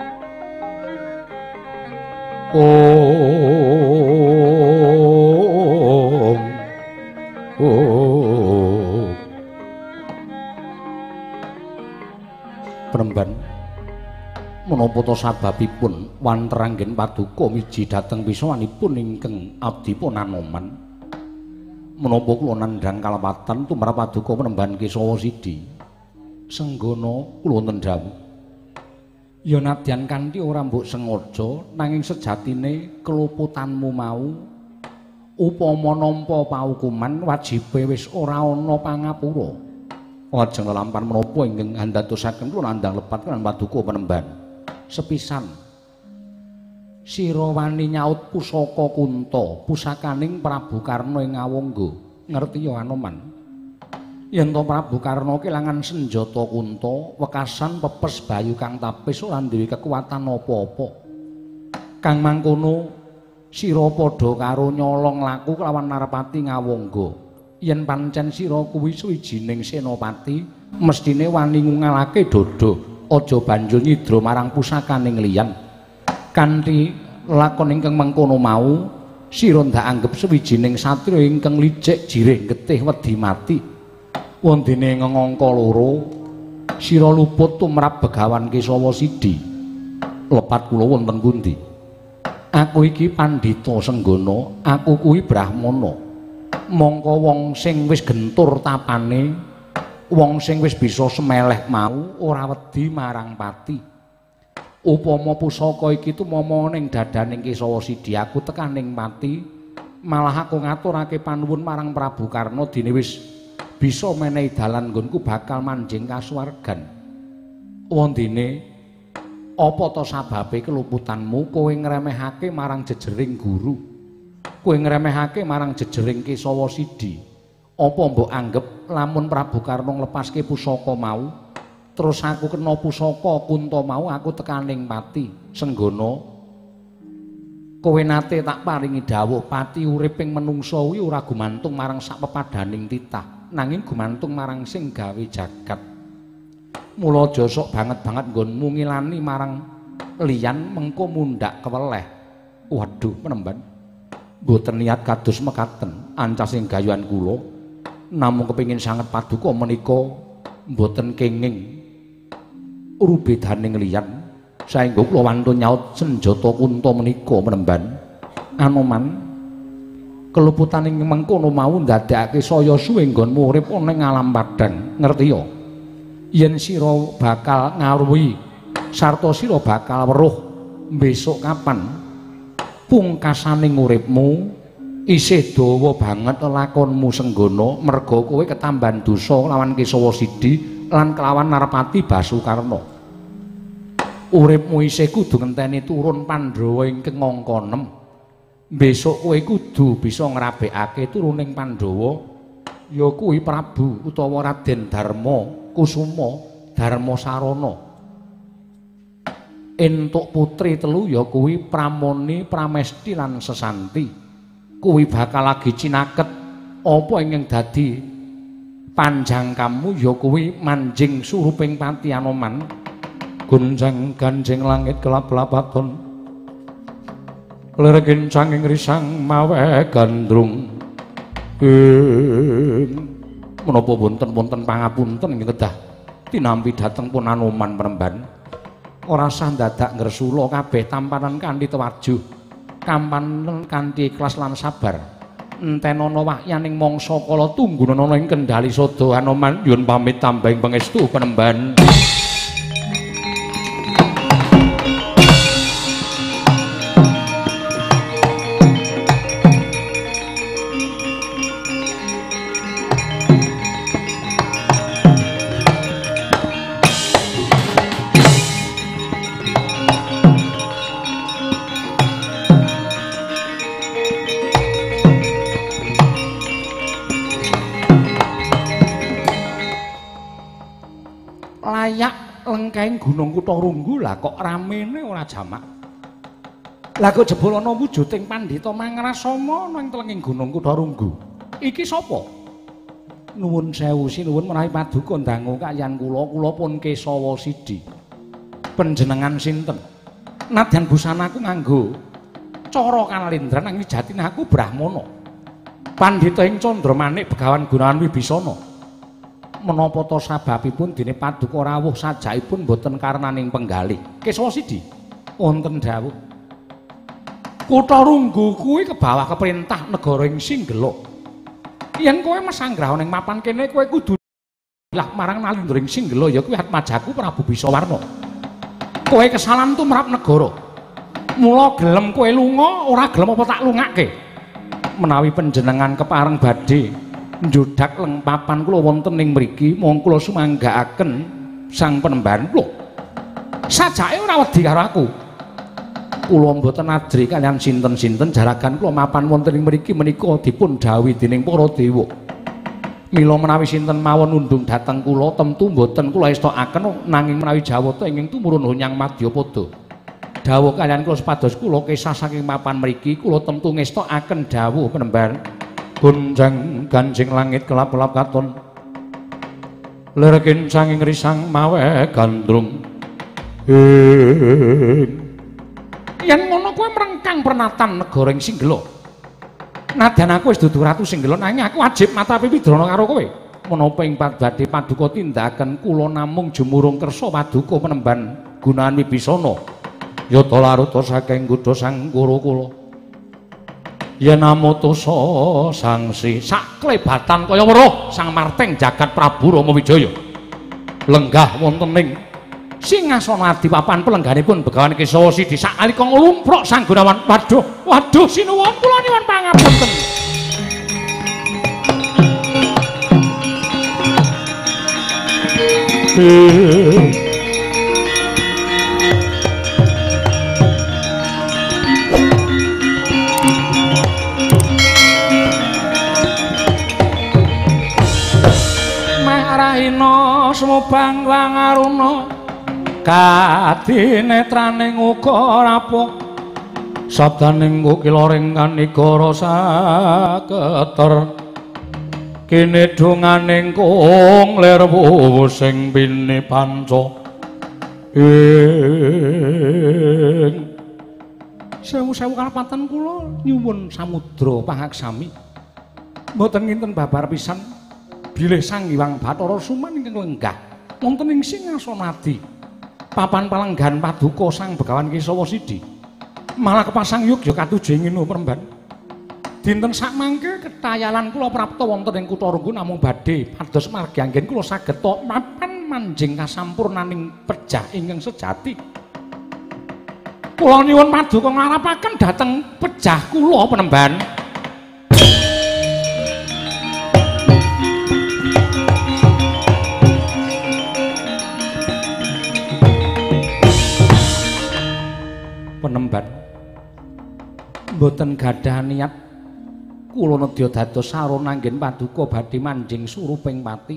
Penemban menapa ta sababipun wonten anggen paduka miji dhateng pisanipun ingkang abdi pun Anoman? Menapa kula nandhang kalepatan tumrap paduka Penemban Kesawa Sidi? Senggana kula wonten dawuh. Ya nadyan kanthi ora mbok sengaja nanging sejatine keluputanmu mau upama nampa paukuman wajibe wis ora ana pangapura. Lajeng lelampahan menapa ingkang andhatosaken kula nandhang lepat kan paduka Penemban. Sepisan sira wani nyaut pusaka Kunta pusakaning Prabu Karna ing Ngawangga. Ngerti ya Anoman? Yen to Prabu Karna kelangan senjata Kunta, wekasan pepes bayu kang tapis ora duwe kekuatan apa-apa. Kang mangkono sira padha karo nyolong laku kelawan Narpati Ngawangga. Yen pancen sira kuwi suwijining senopati, mestine wani ngungalake dada. Aja banjur nyidra marang pusakaning liyan. Kanthi lakon ingkang mengkono mau, sira ndak anggep suwijining satriya ingkang licik jirih getih wedi mati. Wondene ngangka loro, sira luput tumrap Begawan Kesawa Sidi. Lepat kula wonten pundi? Aku iki Pandhita Senggana, aku kuwi Brahmana. Mongko wong sing wis gentur tapane wong sing wis bisa semeleh mau ora wedi marang pati. Upama pusaka iki tumama ning dadaning Kesawa Sidi aku tekaning pati, malah aku ngaturake panuwun marang Prabu Karna dene wis bisa menehi dalan nggonku bakal manjing kasuwargan. Wondene apa to sababe keluputanmu kowe ngremehake marang jejering guru? Kowe ngremehake marang jejering Kesawa Sidi. Apa mbok anggep lamun Prabu Karna nglepaske pusaka mau, terus aku kena pusaka Kunta mau aku tekaning pati. Senggana kowe nate tak paringi dawuh pati urip ing menungsa kuwi ora gumantung marang sak pepadaning titah, nanging gumantung marang sing gawe jagat. Mula aja sok banget-banget nggonmu ngilani marang liyan mengko mundhak keweleh. Waduh, penemban. Mboten niat kados mekaten, ancasing gayuhan kula namung kepingin sanget paduka menika mboten kenging rubedaning liyan saengga kula wantun nyaut senjata Kunta menika menemban. Anoman keluputaning mengkono mau ndadekake saya suwe nggonmu urip ana ing alam padhang. Ngerti ya? Yen sira bakal ngaruhi sarta sira bakal weruh besok kapan pungkasaning uripmu isih dawa banget lakonmu Senggana merga kowe ketambahan dosa lawan Kesawa Sidi lan kelawan Narpati Basukarna. Uripmu isih kudu ngenteni turun Pandhawa ing angka 6. Besok kowe kudu bisa ngrabekake turuning Pandhawa ya kuwi Prabu utawa Raden Darma Kusuma Darmasarana. Entuk putri telu ya kuwi Pramoni, Pramesti lan Sesanti. Kuwi bakal lagi cinaket apa ingkang dadi panjangkamu ya kuwi manjing suruping pati Anoman. Gunjang ganjing langit kelap-kelapaton lergin canging risang mawe gandrung. Menapa wonten pangapunten ing kedah tinampi dhateng pun Anoman Premban. Ora sah dadak ngresula kabeh tampanan kanthi tewajuh, kampanen kanthi ikhlas lan sabar. Entenana wahyaning mangsa kala tunggunan ana ing kendali sada Anoman nyuwun pamit tambahing pangestu Penemban. Lengkaing Gunung Kutarunggu lah kok ramene ora jamak. Lah kok jebul ana wujuding Pandhita Mangrasama ana ing telenging Gunung Kutarunggu. Iki sapa? Nuwun sewu sinuwun menawi paduka ndangu kaliyan kula pun Kesawa Sidi. Panjenengan sinten? Nadyan busanaku nganggo cara Kanalindran nanging jatine aku Brahmana. Pandhita ing Candramanik Begawan Gunawan Wibisana. Menapa to sababipun dene paduka rawuh sajakipun boten karenaning penggalih Kesawa Sidi wonten dawuh Kutarunggu kuwi kebawah keperintah negara ing Singgela. Yen kowe mesanggraha ning mapan kene kowe kudu lah marang Nalindra ing Singgela ya kuwi Atmajaku Prabu Bisawarna. Kowe kesalahan tumrap negara. Mula gelem kowe lunga ora gelem apa tak lungake. Menawi panjenengan kepareng badhe njudak leng papan kula wonten ing mriki monggo kula sumanggaaken Sang Penemban kula. Sajake ora wedi karo aku. Kula mboten ajri kaliyan sinten-sinten jaragan kula mapan wonten ing mriki menika dipun dhawuhi dening para dewa. Mila menawi sinten mawon undung dhateng kula temtu mboten kula estokaken nanging menawi jawata ingkang tumurun Hunyang Madyapada. Dawuh kaliyan kula sepados kula kesah saking mapan mriki kula temtu ngestokaken dawuh Penemban. Gunjang ganjing langit kelap-kelap katon lergin sanging risang mawe gandrung. Yen ngono kowe mrengkang pernatan negara ing Singgela. Nadyan aku wis dudu ratu Singgela nanging aku wajib mata pipidrana karo kowe. Menapa ing badhe paduka tindakaken kula namung jumurung kersa paduka Penemban Gunawan Wibisana. Yata laruta saking kutha sang kura kula. yen amutusa sangsi sak klebatan kaya weruh Sang Marteng jagat Prabu Rama Wijaya lenggah wonten ing singgasana adi papan pelengganipun Begawan Kesawa Sidhi sakalika nglumpruk Sang Gunawan. Waduh sinuwun kula nyuwun pangapunten. Rahina sumubang wangaruna kadinetraning uga rapuh sabdaning kukilaring kanigara saketer kene donganing kung lir sing pini panca sewu-sewu kalapatan kula nyuwun samudra pangaksami mboten nginten babar pisan bilih Sang Hyang Bathara Suman ingkang lenggah wonten ing singgasana adi papan palenggan paduka Sang Begawan Kesawa Sidhi malah kepasang yogya katujuh nginu peremban dinten sakmangke ketayalan kula prapta wonten ing Kutha Renggo namung badhe pados margi anggen kula saged mapan manjing kasampurnaning pejah ingkang sejati kula nyuwun paduka ngarapaken dhateng pejah kula penemban. Penemban mboten gadah niat kula nedya dados sarana anggen paduka badhe manjing suruping pati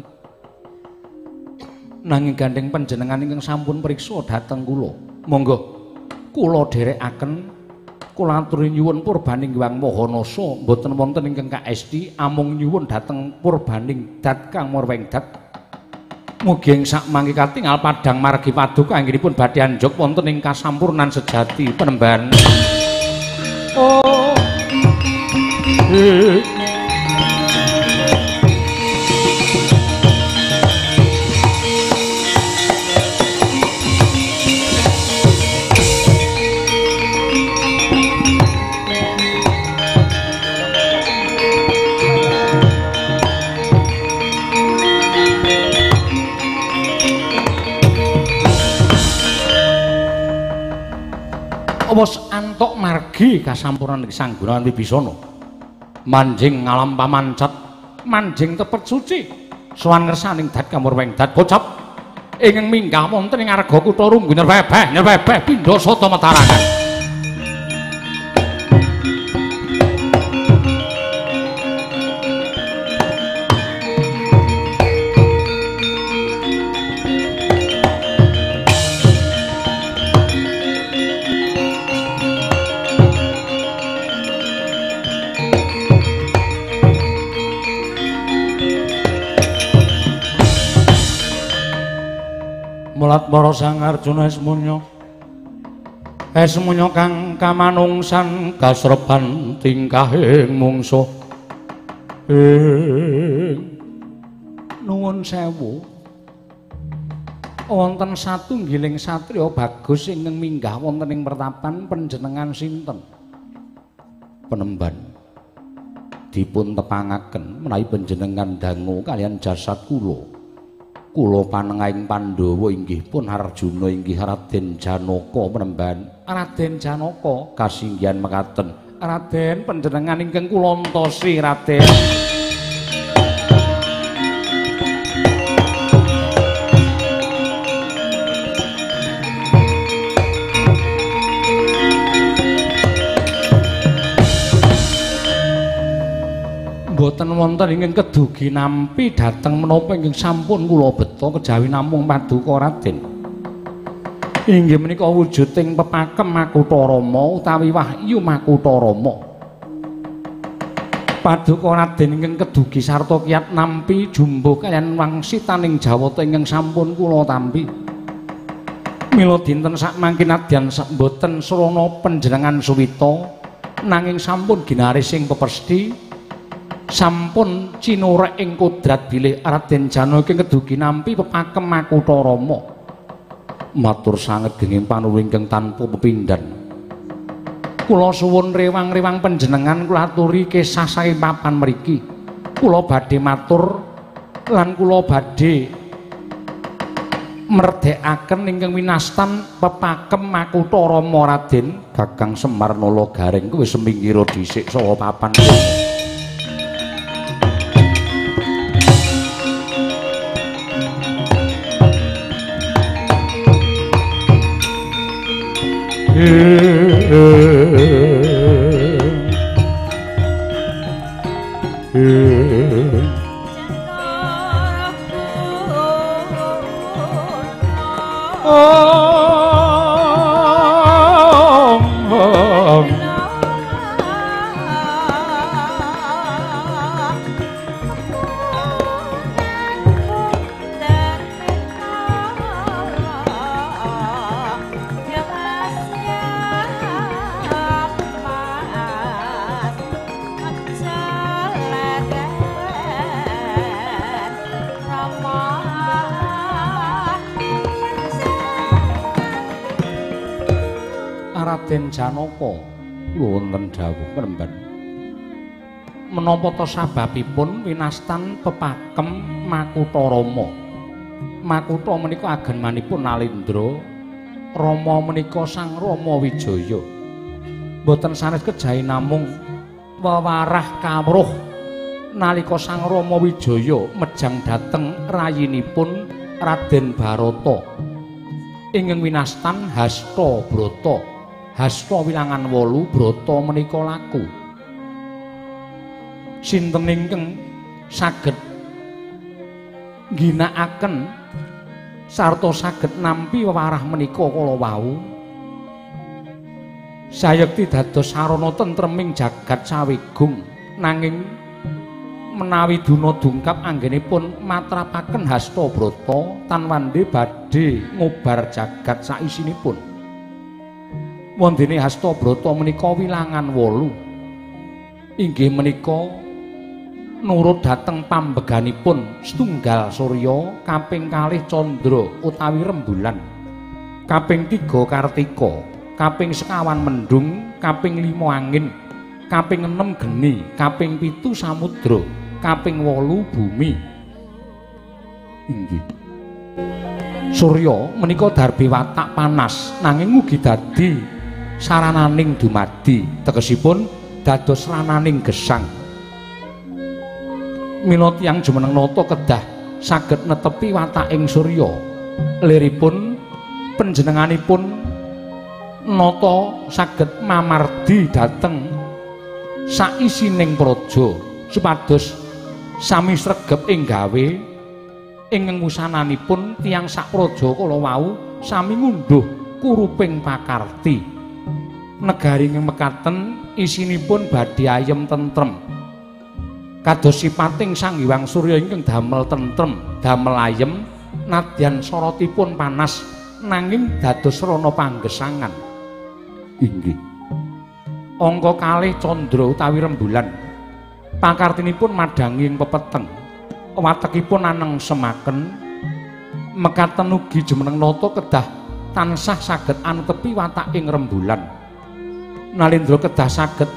nanging gandeng panjenengan ingkang sampun priksa dhateng kula monggo kula dherekaken kula aturi nyuwun purbaning Hyang Mahanasa mboten wonten ingkang kaesti amung nyuwun dhateng purbaning Dat Kang Murwengdat mugi ing sakmangke katingal padang margi paduka anggenipun badhe anjuk wonten ing kasampurnan sejati penemban. Oh. Wis antuk margi kasampurnan Sang Gunawan Wibisana manjing ngalam pamancat manjing tepet suci sowan ngersaning Dat Kang Murwengdat kocap ingkang minggah wonten ing arga Kutha Renggo nyrebeh pindha sata matarangan. Mulat para Sang Arjuna esmunya kang kamanungsan kasrepan tingkahing mungsuh nuwun sewu wonten satunggiling satriya bagus ingkang minggah wonten ing pertapan panjenengan sinten penemban dipun tepangaken menawi panjenengan dangu kalian jasad kula panengahing Pandhawa inggih pun Arjuna inggih Raden Janaka penemban. Raden Janaka kasinggihan mekaten. Raden panjenengan ingkang kula entosi Raden. Boten wonten ingkang kedugi nampi dhateng menapa ingkang sampun kula beta kejawi namung paduka Raden. Inggih menika wujuding pepakem Makutha Rama utawi wahyu Makutha Rama. Paduka Raden ingkang kedugi sarta kiyat nampi jumbuh kaliyan wangsitaning Jawata ingkang sampun kula tampi. Mila dinten sakmangke nadyan boten srana panjenengan suwita nanging sampun ginaris ing pepesthi sampun cinurek ing kodrat bilih Raden Janaka kedugi nampi pepakem Makutha Rama matur sanget genging panuwun ingkang tanpa pepindhan Kula suwun rewang-rewang panjenengan kula aturi kesah saking papan mriki. Kula badhe matur lan kula badhe merdekaken ingkang winastan pepakem Makutha Rama Raden Kakang Semar Nalagaring kuwi semingkira dhisik saha papan. Raden Janaka wonten dawuh penemban menapa ta sababipun winastan pepakem Makutha Rama. Makutha menika agemanipun Nalendra, Rama menika Sang Rama Wijaya. Boten sanes kejahe namung wewarah kawruh nalika Sang Rama Wijaya mejang dhateng rayinipun Raden Barata ingkang winastan Hasta Brata. Hasta wilangan 8 Brata menika laku. Sinten ingkang saged ngginakaken sarta saged nampi wewarah menika kala wau sayekti dados sarana tentreming jagat sawigung, nanging menawi duna dungkap anggenipun matrapaken Hasta Brata tanwande badhe ngobar jagat saisinipun. Wondene Hasta Brata menika wilangan 8 inggih menika nurut dhateng pambeganipun setunggal Surya, kaping kalih Candra utawi rembulan, kaping 3 Kartika, kaping sekawan Mendung, kaping 5 angin, kaping 6 geni, kaping 7 samudra, kaping 8 bumi. Inggih Surya menika darbe watak panas nanging ugi dadi sarananing dumadi, tegesipun dados rananing gesang. Mila tiyang jumeneng nata kedah saged netepi wataking Surya. Liripun panjenenganipun nata saged mamardi dhateng saisining praja supados sami sregep ing gawe ingkang wusananipun tiyang sak praja kala wau sami ngunduh kuruping pakarti. Negari ing mekaten isinipun badhe ayem tentrem. Kados sipating Sang Hyang Surya ingkang damel tentrem, damel ayem, nadyan sorotipun panas nanging dados rana panggesangan. Inggih. Angka kalih Candra utawi rembulan. Pakartinipun madhangi ing pepeteng. Watekipun anengsemaken mekaten ugi jumeneng nata kedah tansah saged anetepi watak ing rembulan. Nalendra kedah saged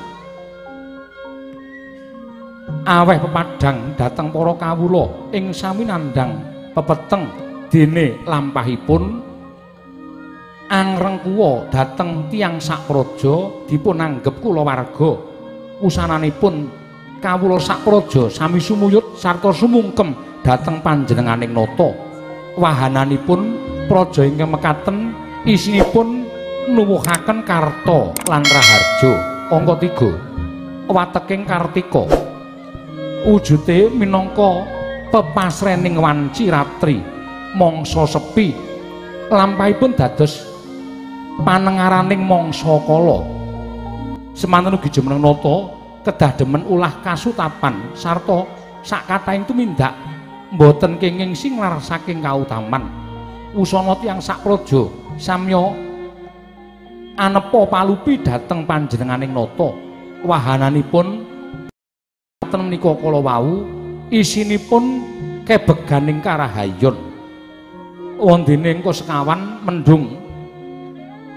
aweh pepadhang dhateng para kawula ing sami nandhang pepeteng dene lampahipun angrengkuwa dhateng tiyang sak praja dipun anggep kulawarga. Wusananipun kawula sak praja sami sumuyut sarta sumungkem dhateng panjenenganing nata. Wahananipun praja ingkang mekaten isinipun nuwuhaken Karta lan Raharja. Angka 3 wateking Kartika wujude minangka pepasrening wanci ratri mangsa sepi, lampahipun dados panengaraning mangsa kala. Semanten ugi jumeneng nata kedah demen ulah kasutapan sarta sakatahing tumindak boten kenging singlar saking kautaman. Wusana tiyang sak praja samya anepa palupi dhateng panjenenganing nata. Wahananipun ten menika kala wau isinipun kebeganing karahayon. Wondene engko sekawan Mendung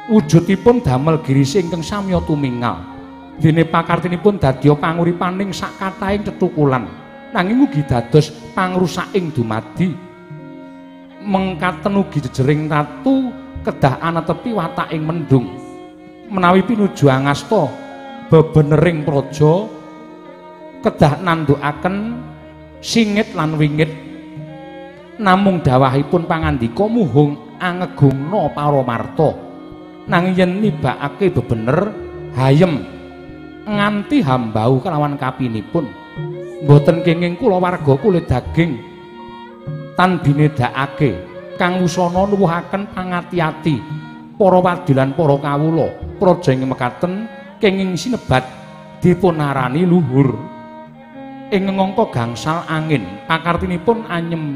Wujudipun damel girisi ingkang samya tumingal. Dene pakartinipun dadya panguripaning sak kathahing tetukulan. Nanging ugi dados pangrusaking dumadi. Mengkaten ugi jejering ratu kedah anetepi wataking mendung. Menawi pinuju angasta bebenering praja kedah nandukaken singit lan wingit. Namung dawahipun pangandika muhung angegungna paramarta. Nanging yen nibakake bebener hayem nganti hambau kelawan kapinipun. Mboten kenging kula warga kulit daging tan binedakake kang wusana nuwuhaken pangati-ati para wadi lan para kawula praja ing mekaten kenging sinebat dipunarani luhur. Ing ngangka gangsal angin pakartinipun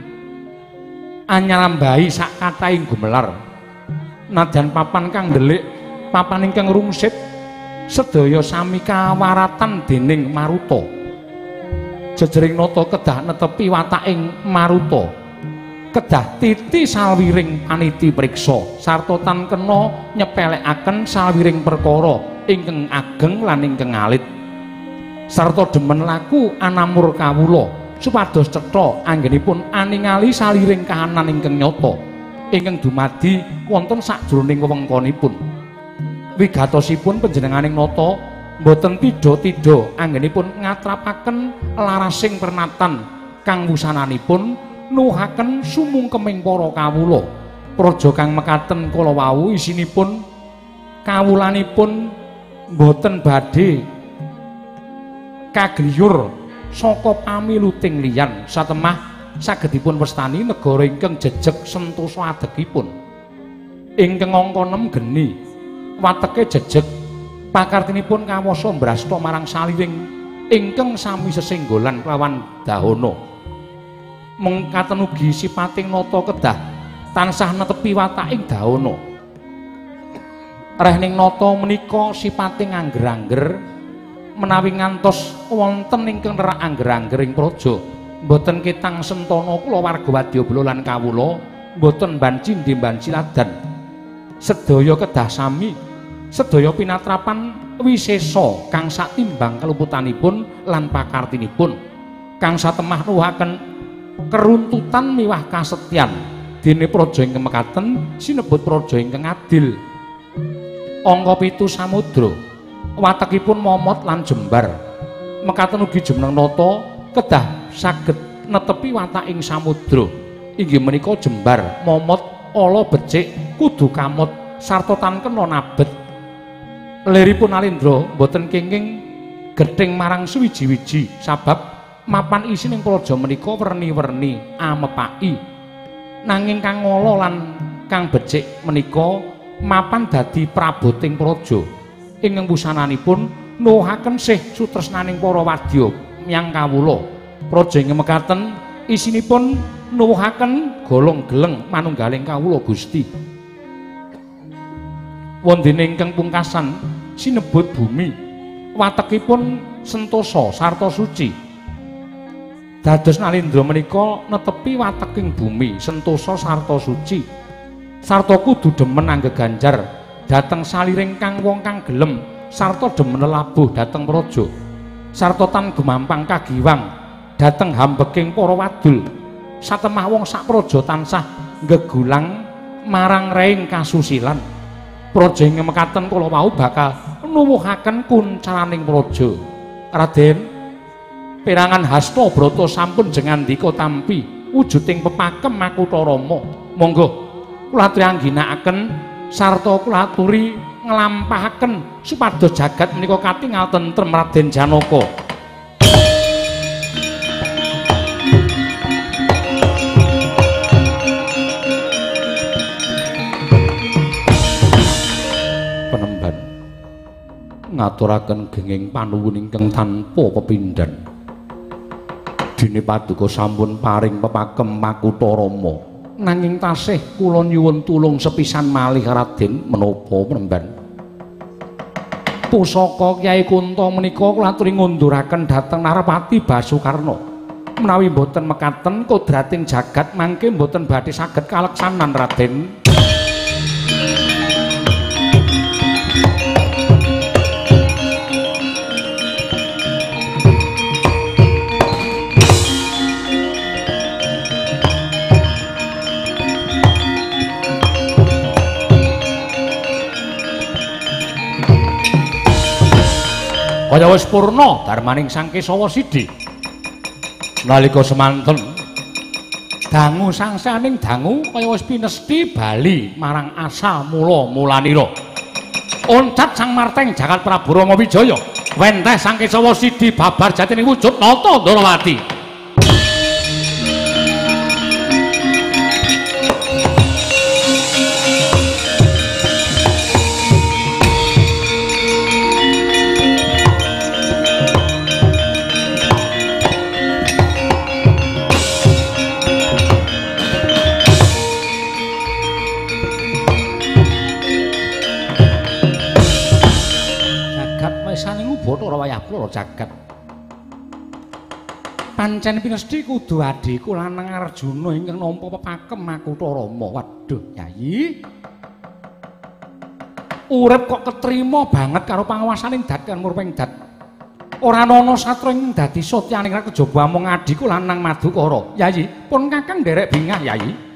anyalambahi sak kathahing gumelar. Nadyan papan kang ndelik papan ingkang rungsit sedaya sami kawaratan dening Maruta. Jejering nata kedah netepi wataking Maruta. Kedah titi salwiring paniti priksa sarta tan kena nyepelekaken salwiring perkara ingkang ageng lan ingkang alit. Sarta demen laku anamur kawula supados cetha anggenipun aningali saliring kahanan ingkang nyata ingkang dumadi wonten sajroning wewengkonipun. Wigatosipun panjenenganing nata boten tidha-tidha anggenipun ngatrapaken larasing pernatan kang wusananipun nuhaken sumungkeming para kawula. Praja kang mekaten kala wau isinipun kawulanipun boten badhe kagliyur saka pamiluting liyan satemah sagedipun wastani negara ingkang jejeg sentosa adegipun. Ingkang angka 6 geni wateke jejeg pakartinipun kawasa mbrasta marang saliring ingkang sami sesenggolan kelawan dahana. Mengkaten ugi sipating nata kedah tansah netepi wataking dahana. Rehning nata menika sipating angger-angger menawi ngantos wonten ingkang nerak angger-angger ing praja boten ketang sentana kula warga wadyabala lan kawula boten banci ndembanci ladan. Sedaya kedah sami sedaya pinatrapan wisesa kang satimbang keluputanipun lan pakartinipun kang satemah nuwuhaken keruntutan miwah kasetyan dene praja ingkang mekaten sinebut praja ingkang adil. Angka 7 samudra watekipun momot lan jembar. Mekaten ugi jumeneng nata kedah saged netepi wataking samudra inggih menika jembar, momot, ala becik, kudu kamot sarta tan kena nabet. Liripun Alendra boten kenging gething marang suwiji-wiji sabab mapan isining praja menika werni-werni amepaki. Nanging kang ngala lan kang becik menika mapan dadi praboting praja ingkang wusananipun nuwuhaken sih sutresnaning para wadya miyang kawula. Praja ingkang mekaten isinipun nuwuhaken golong-geleng manunggaling kawula Gusti. Wondene ingkang pungkasan sinebut bumi watekipun sentosa sarta suci. Dados Nalendra menika netepi wateking bumi sentosa sarta suci sarta kudu demen anggeganjar dhateng saliring kang wong kang gelem sarta demen labuh dhateng praja sarta tan gumampang kagiwang dhateng hambeking para wadul satemah wong sak praja tansah gegulang marang reing kasusilan. Praja ing mekaten kula wau bakal nuwuhaken kuncaraning praja. Raden, perangan hasta brata sampun jengandika tampi wujuding pepakem Makutha Rama. Monggo kula triangginakaken sarta kula aturi nglampahaken supados jagat menika katingal tentrem Raden Janaka. Ngaturaken genging panuwun ingkang tanpa pepindhan. Dene paduka sampun paring pepakem Makutha Rama. Nanging tasih kula nyuwun tulung sepisan malih Raden menapa penemban. Pusaka Kyai Kunta menika kula aturi ngunduraken dhateng Narpati Basukarna. Menawi boten mekaten kodrating jagat mangke boten badhe saged kaleksanan Raden. kaya wis purna darmaning Sang Kesawa Sidi. Nalika semanten dangu sangsaning dangu kaya wis pinesti bali marang asa mula-mulanira. Oncat Sang Marteng Jagat Prabu Rama Wijaya wenteh Sang Kesawa Sidi babar jatining wujud nata Ndarawati. Bathara Wayahpura jagat. Pancen pinesti kudu adhiku lanang Arjuna ingkang nampa pepakem Makutha Rama. Waduh, Yayi. Urip kok ketrima banget karo panguwasaning dat kan murping dat. Ora ana satra ing dadi satyaning kejaba mung adhiku lanang Madukara. Yayi, pun Kakang nderek bingah, Yayi.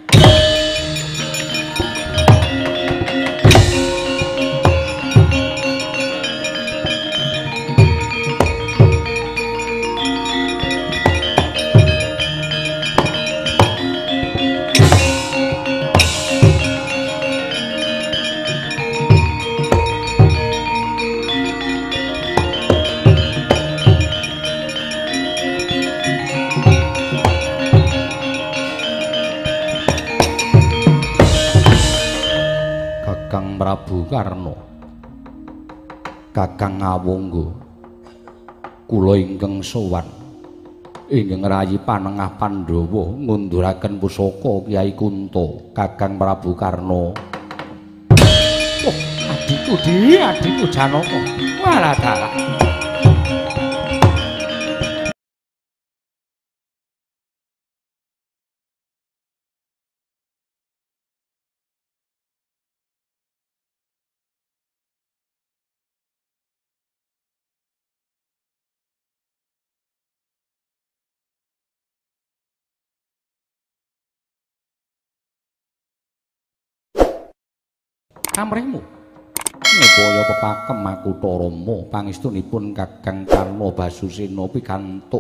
Prabu Karna, Kakang Ngawangga, kula ingkang sowan ingkang rayi panengah Pandhawa ngunduraken pusaka Kyai Kunto, Kakang Prabu Karna. Oh, adikku Janaka. Walah dalah. Kamrihmu ngupaya pepakem Makutha Rama pangestunipun Kakang Karna Basusena pikantuk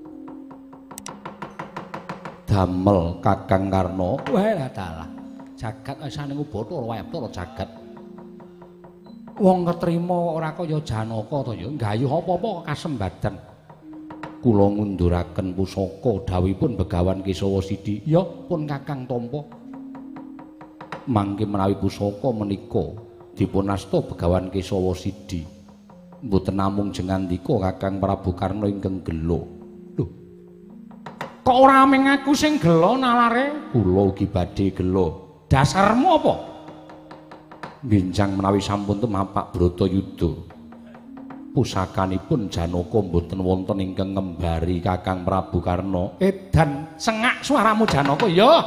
damel Kakang Karna. Walah dalah jagat saning Bathara Wayahpura jagat wong ketrima ora kaya Janaka to ya nggayuh apa-apa kasembadan kula ngunduraken pusaka dawuhipun Begawan Kesawa Sidi. Ya pun Kakang tampa mangke menawi pusaka menika dipunasta Begawan Kesawa Sidi mboten namung jengandika Kakang Prabu Karna ingkang gelo. Lho, kok ora ameng aku sing gelo nalare? Kula ugi badhe gelo. Dasarmu apa? Binjang menawi sampun tumapak Bratayuda pusakanipun Janaka mboten wonten ingkang ngembari Kakang Prabu Karna. Edan sengak suaramu Janaka ya.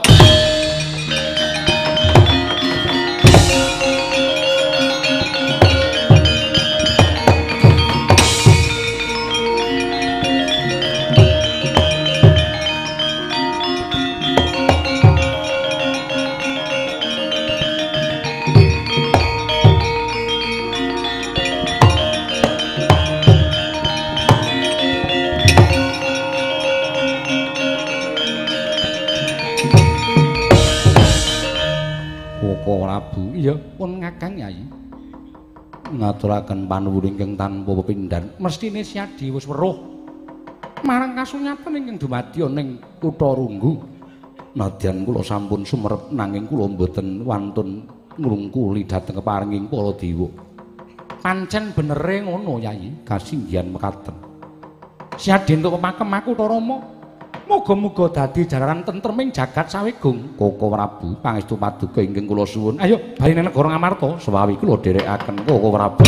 Prabu, iya pun Kakang Yayi. Ngaturaken panuwun ingkang tanpa pepindhan. Mestine Siadi wis weruh marang kasunyatan ingkang dumadya ning Kutha Runggu. Nadyan kula sampun sumerep nanging kula mboten wantun ngrungkuli dhateng keparinging para dewa. Pancen benere ngono Yayi, kasinggihan mekaten. Siadi entuk pepakem Makutha Rama. Muga-muga dadi jalaran tentreming jagat sawigung. Koko Prabu pangestu paduka ingkang kula suwun. Ayo bali nang negara Ngamarta sawawi kula dherekaken Koko Prabu.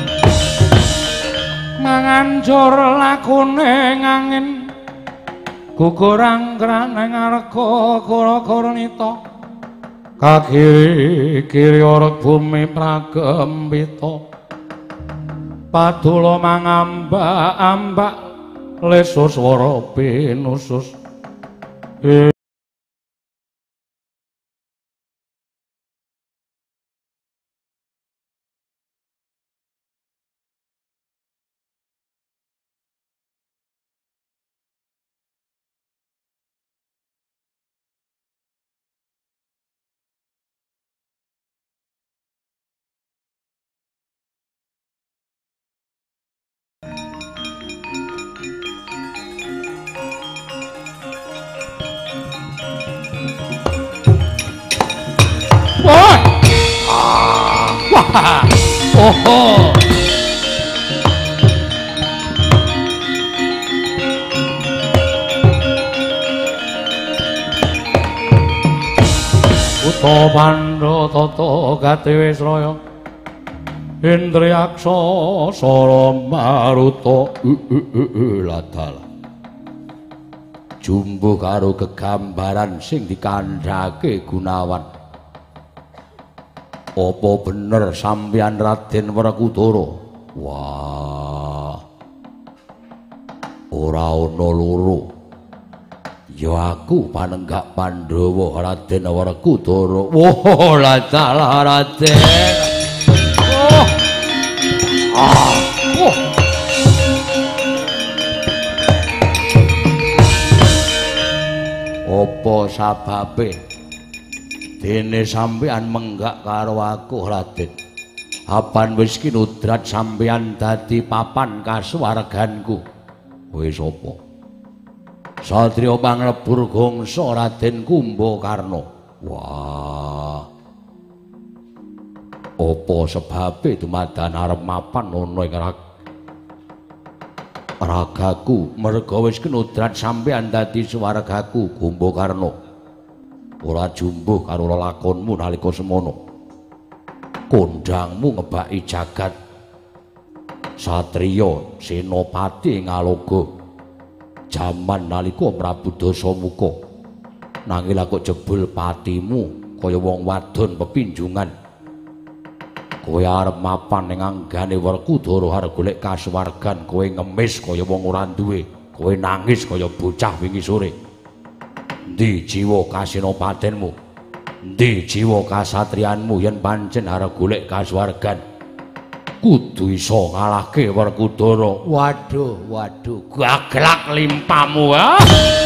Manganjur lakune ngangin Gukurang kraneng arga kura-kurnita kakiri-kiri oreg bumi pragempita padula mangambak-ambak lesus swara pinusus oh. Uta Pandha tata Gatiwisraya Indriyaksa Sara Maruta ladal jumbuh karo gegambaran sing dikandhake Gunawan. Apa bener sampeyan Raden Werkudara? Wah. Ora ana loro. Ya aku panenggak Pandhawa Raden Werkudara. Wah, ladal Raden. Apa sababe? Dene sampeyan menggak karo aku Raden. Apan wis kinudrat sampeyan dadi papan kasuwarganku. Kowe sapa? Satriya panglebur gongsa Raden Kumbakarna. Wah. Apa sebabe dumadan arep mapan ana ing ragaku merga wis kinudrat sampeyan dadi suwargaku Kumbakarna. Ora jumbuh karo lelakonmu nalika semono. Kondangmu ngebaki jagat. Satriya senopati ngaloga jaman nalika Prabu Dasamuka. Nanging kok jebul patimu kaya wong wadon pepinjungan. Kowe arep mapan ning anggane Werkudara arep golek kasuwargan, kowe ngemis kaya wong ora duwe, kowe nangis kaya bocah wingi sore. Ndi jiwa kasenopatenmu? Ndi jiwa kasatriyanmu yen pancen arep golek kasuwargan? Kudu iso ngalahke Werkudara. Waduh, gaglak limpamu ha.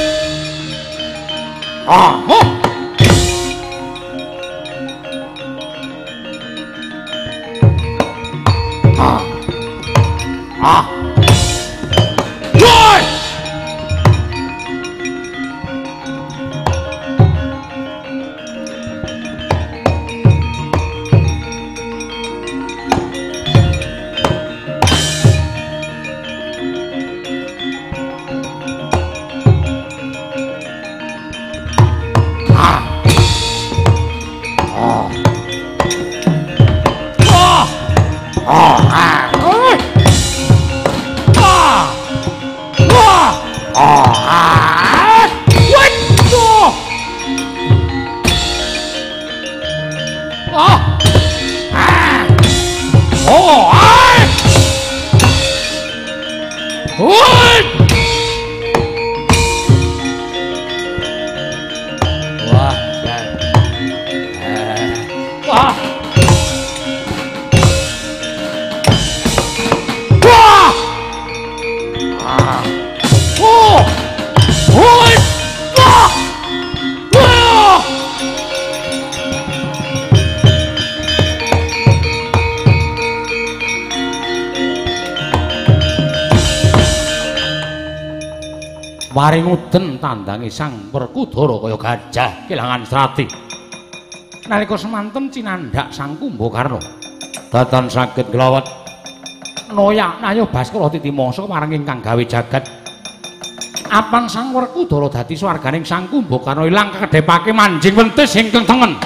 Waring uden tandangi Sang Werkudara kaya gajah kelangan strati. Nalika semanten cinandhak Sang Kumbakarna datan saged nglawet noyak nayo Baskara titi mangsa marang ingkang gawe jagat. Apang Sang Werkudara dadi swarganing Sang Kumbakarna ilang kekedhepake manjing wentis ing tengen.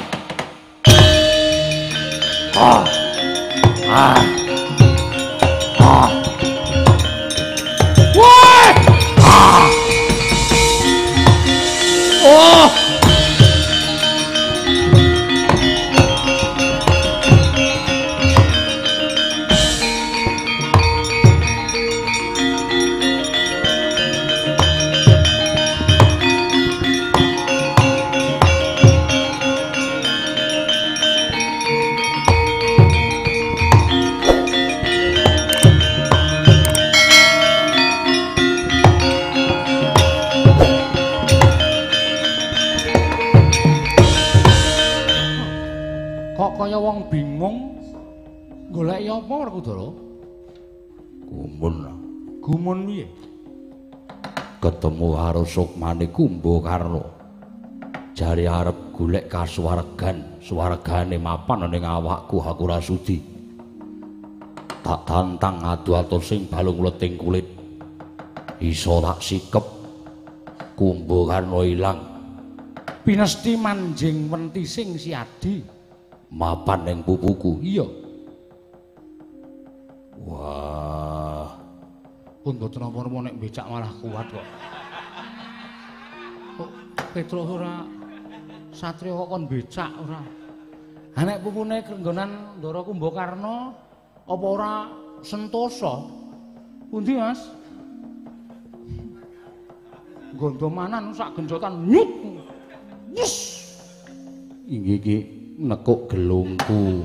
kaya wong bingung. Goleki apa Werkudara? Gumun. Gumun piye? Ketemu karo Sukmane Kumbakarna. Jare arep golek kasuwargan, suwargane mapan ning awakku aku ora sudi. Tak tantang adu atur sing balung leting kulit. Iso tak sikep Kumbakarna ilang. Pinesti manjing wentising si Adi. Mapan ning pupuku. Iya. Wah, pun boten apa-apa nek becak malah kuat kok. Kok Petrus ora Satria kok kon becak ora. Ha nek pupune krenggonan Ndara Kumbakarna apa ora sentosa? Pundi, Mas? Gondomanan sak genjotan nyut. Wus. inggih iki nekuk gelungku.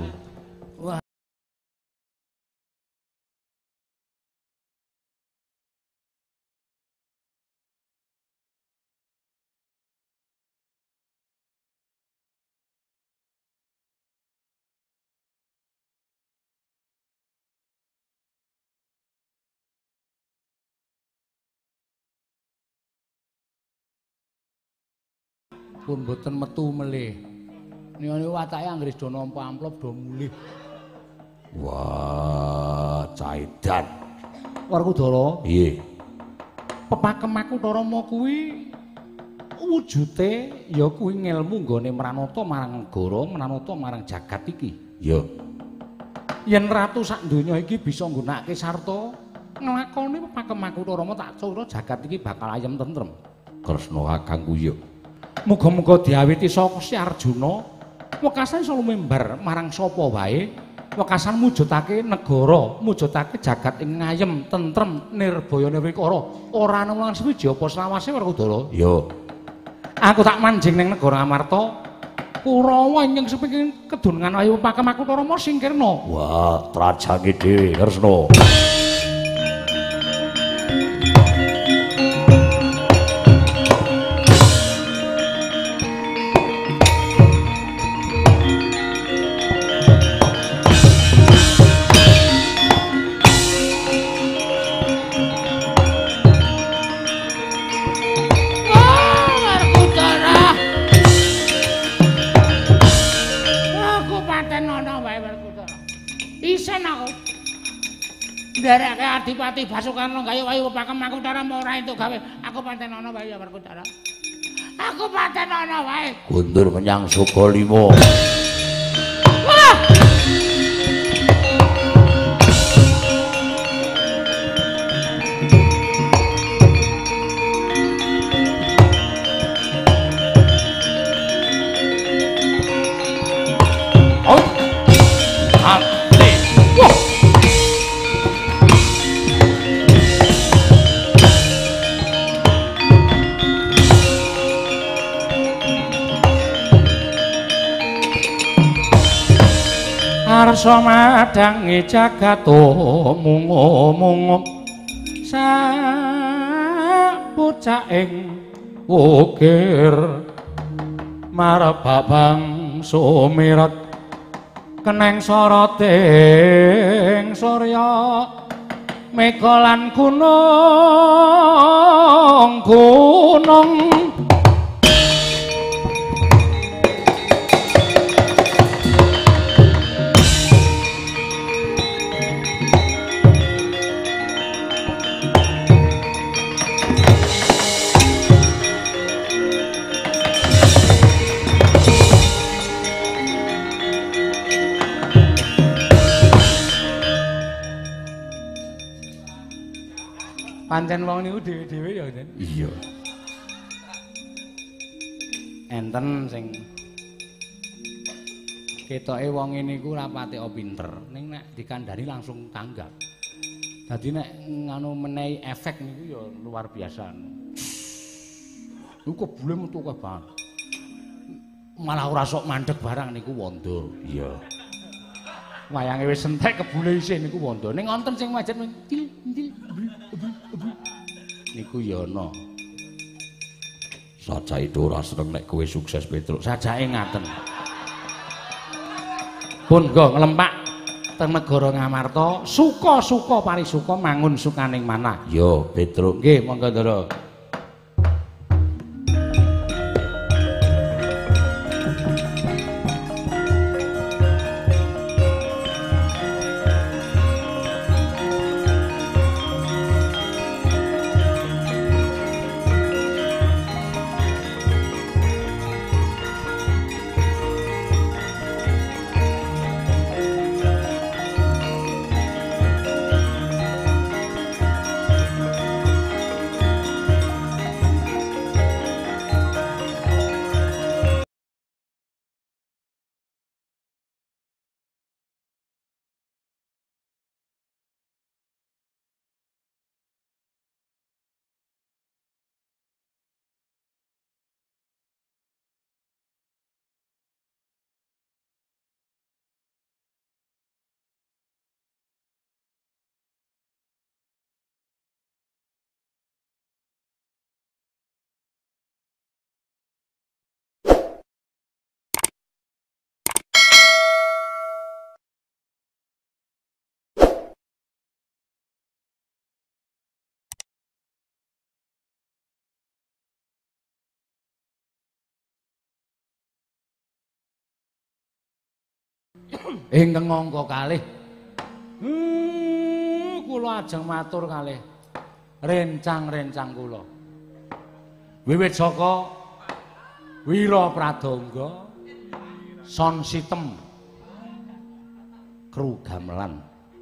Pun boten metu melih. Niku watake anggere do nampa amplop do mulih. Wah, caidan. Werkudara, Iye. pepakem aku Rama kuwi wujute ya kuwi ngelmu nggone mranata marang negara, mranata marang jagat iki. Ya. Yen ratu sak donya iki bisa nggunakake sarta nglakoni pepakem aku Rama tak cura jagat iki bakal ayem tentrem. Kresna kakangku ya. Muga-muga diawiti saka si Arjuna wekasan iso lumembar marang sapa wae, wekasan mujudake negara, mujudake jagat ing ngayem, tentrem, nirbaya nirwikara. Ora ana lan suwiji apa slawase Werkudara. Ya. Aku tak manjing ning negara Amarta. Kurawa ingkang sepengin kedunungan ayu pakem aku Rama singkirna. Wah, trajange dhewe Kresna. Ndereke Adipati Basukarna gawe wayu pakem aku cara ora entuk gawe. Aku pancen ana wae ya Werkudara. Aku pancen ana wae. Kundur menyang Sukalima. Wah! Oh. Ati. Wah! Arsa madangi jagato mungo-mungo sak bocah ing wukir marababang sumirat keneng soroting surya mega lan gunung pancen wong niku dhewe-dhewe ya, Den. Iya. Enten sing ketoke wong niku ora pati pinter, ning nek dikandani langsung tanggap. Dadi nek ngono menehi efek niku ya luar biasa. Niku kebule metu kabeh banget. Malah ora sok mandeg barang niku wanda. Iya. Wayange wis entek kebule isih niku wanda. Ning wonten sing wajan til niku ya ana. Sajake ora seneng nek kowe sukses Petruk. Sajake ngaten. pun nggo nglempak teng negara Ngamarta suka-suka parisuka mangun sukaning manah. Yo, Petruk. Nggih, monggo Ndara. Ingkang angka kalih. Kula ajeng matur kalih rencang-rencang kula. Wiwit saka Wira Pradangga, Son Sitem, Kru Gamelan.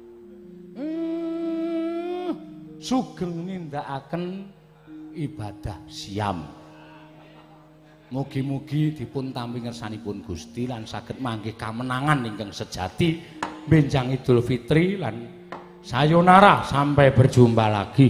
Sugeng nindakaken ibadah siam. Mugi-mugi dipun tampi ngersanipun Gusti lan saged manggih kamenangan ingkang sejati benjang Idul Fitri lan sayonara sampai berjumpa lagi.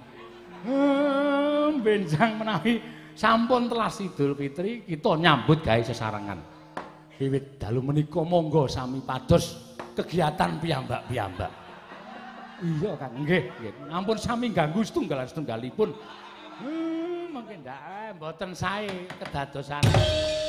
Benjang menawi sampun telas Idul Fitri kita nyambut gawe sesarengan. Wiwit dalu menika monggo sami pados kegiatan piyambak-piyambak. Iya Kang, nggih, nggih. Ampun sami ganggu setunggal-setunggalipun. Mungkin ndak mboten sae kedadosan.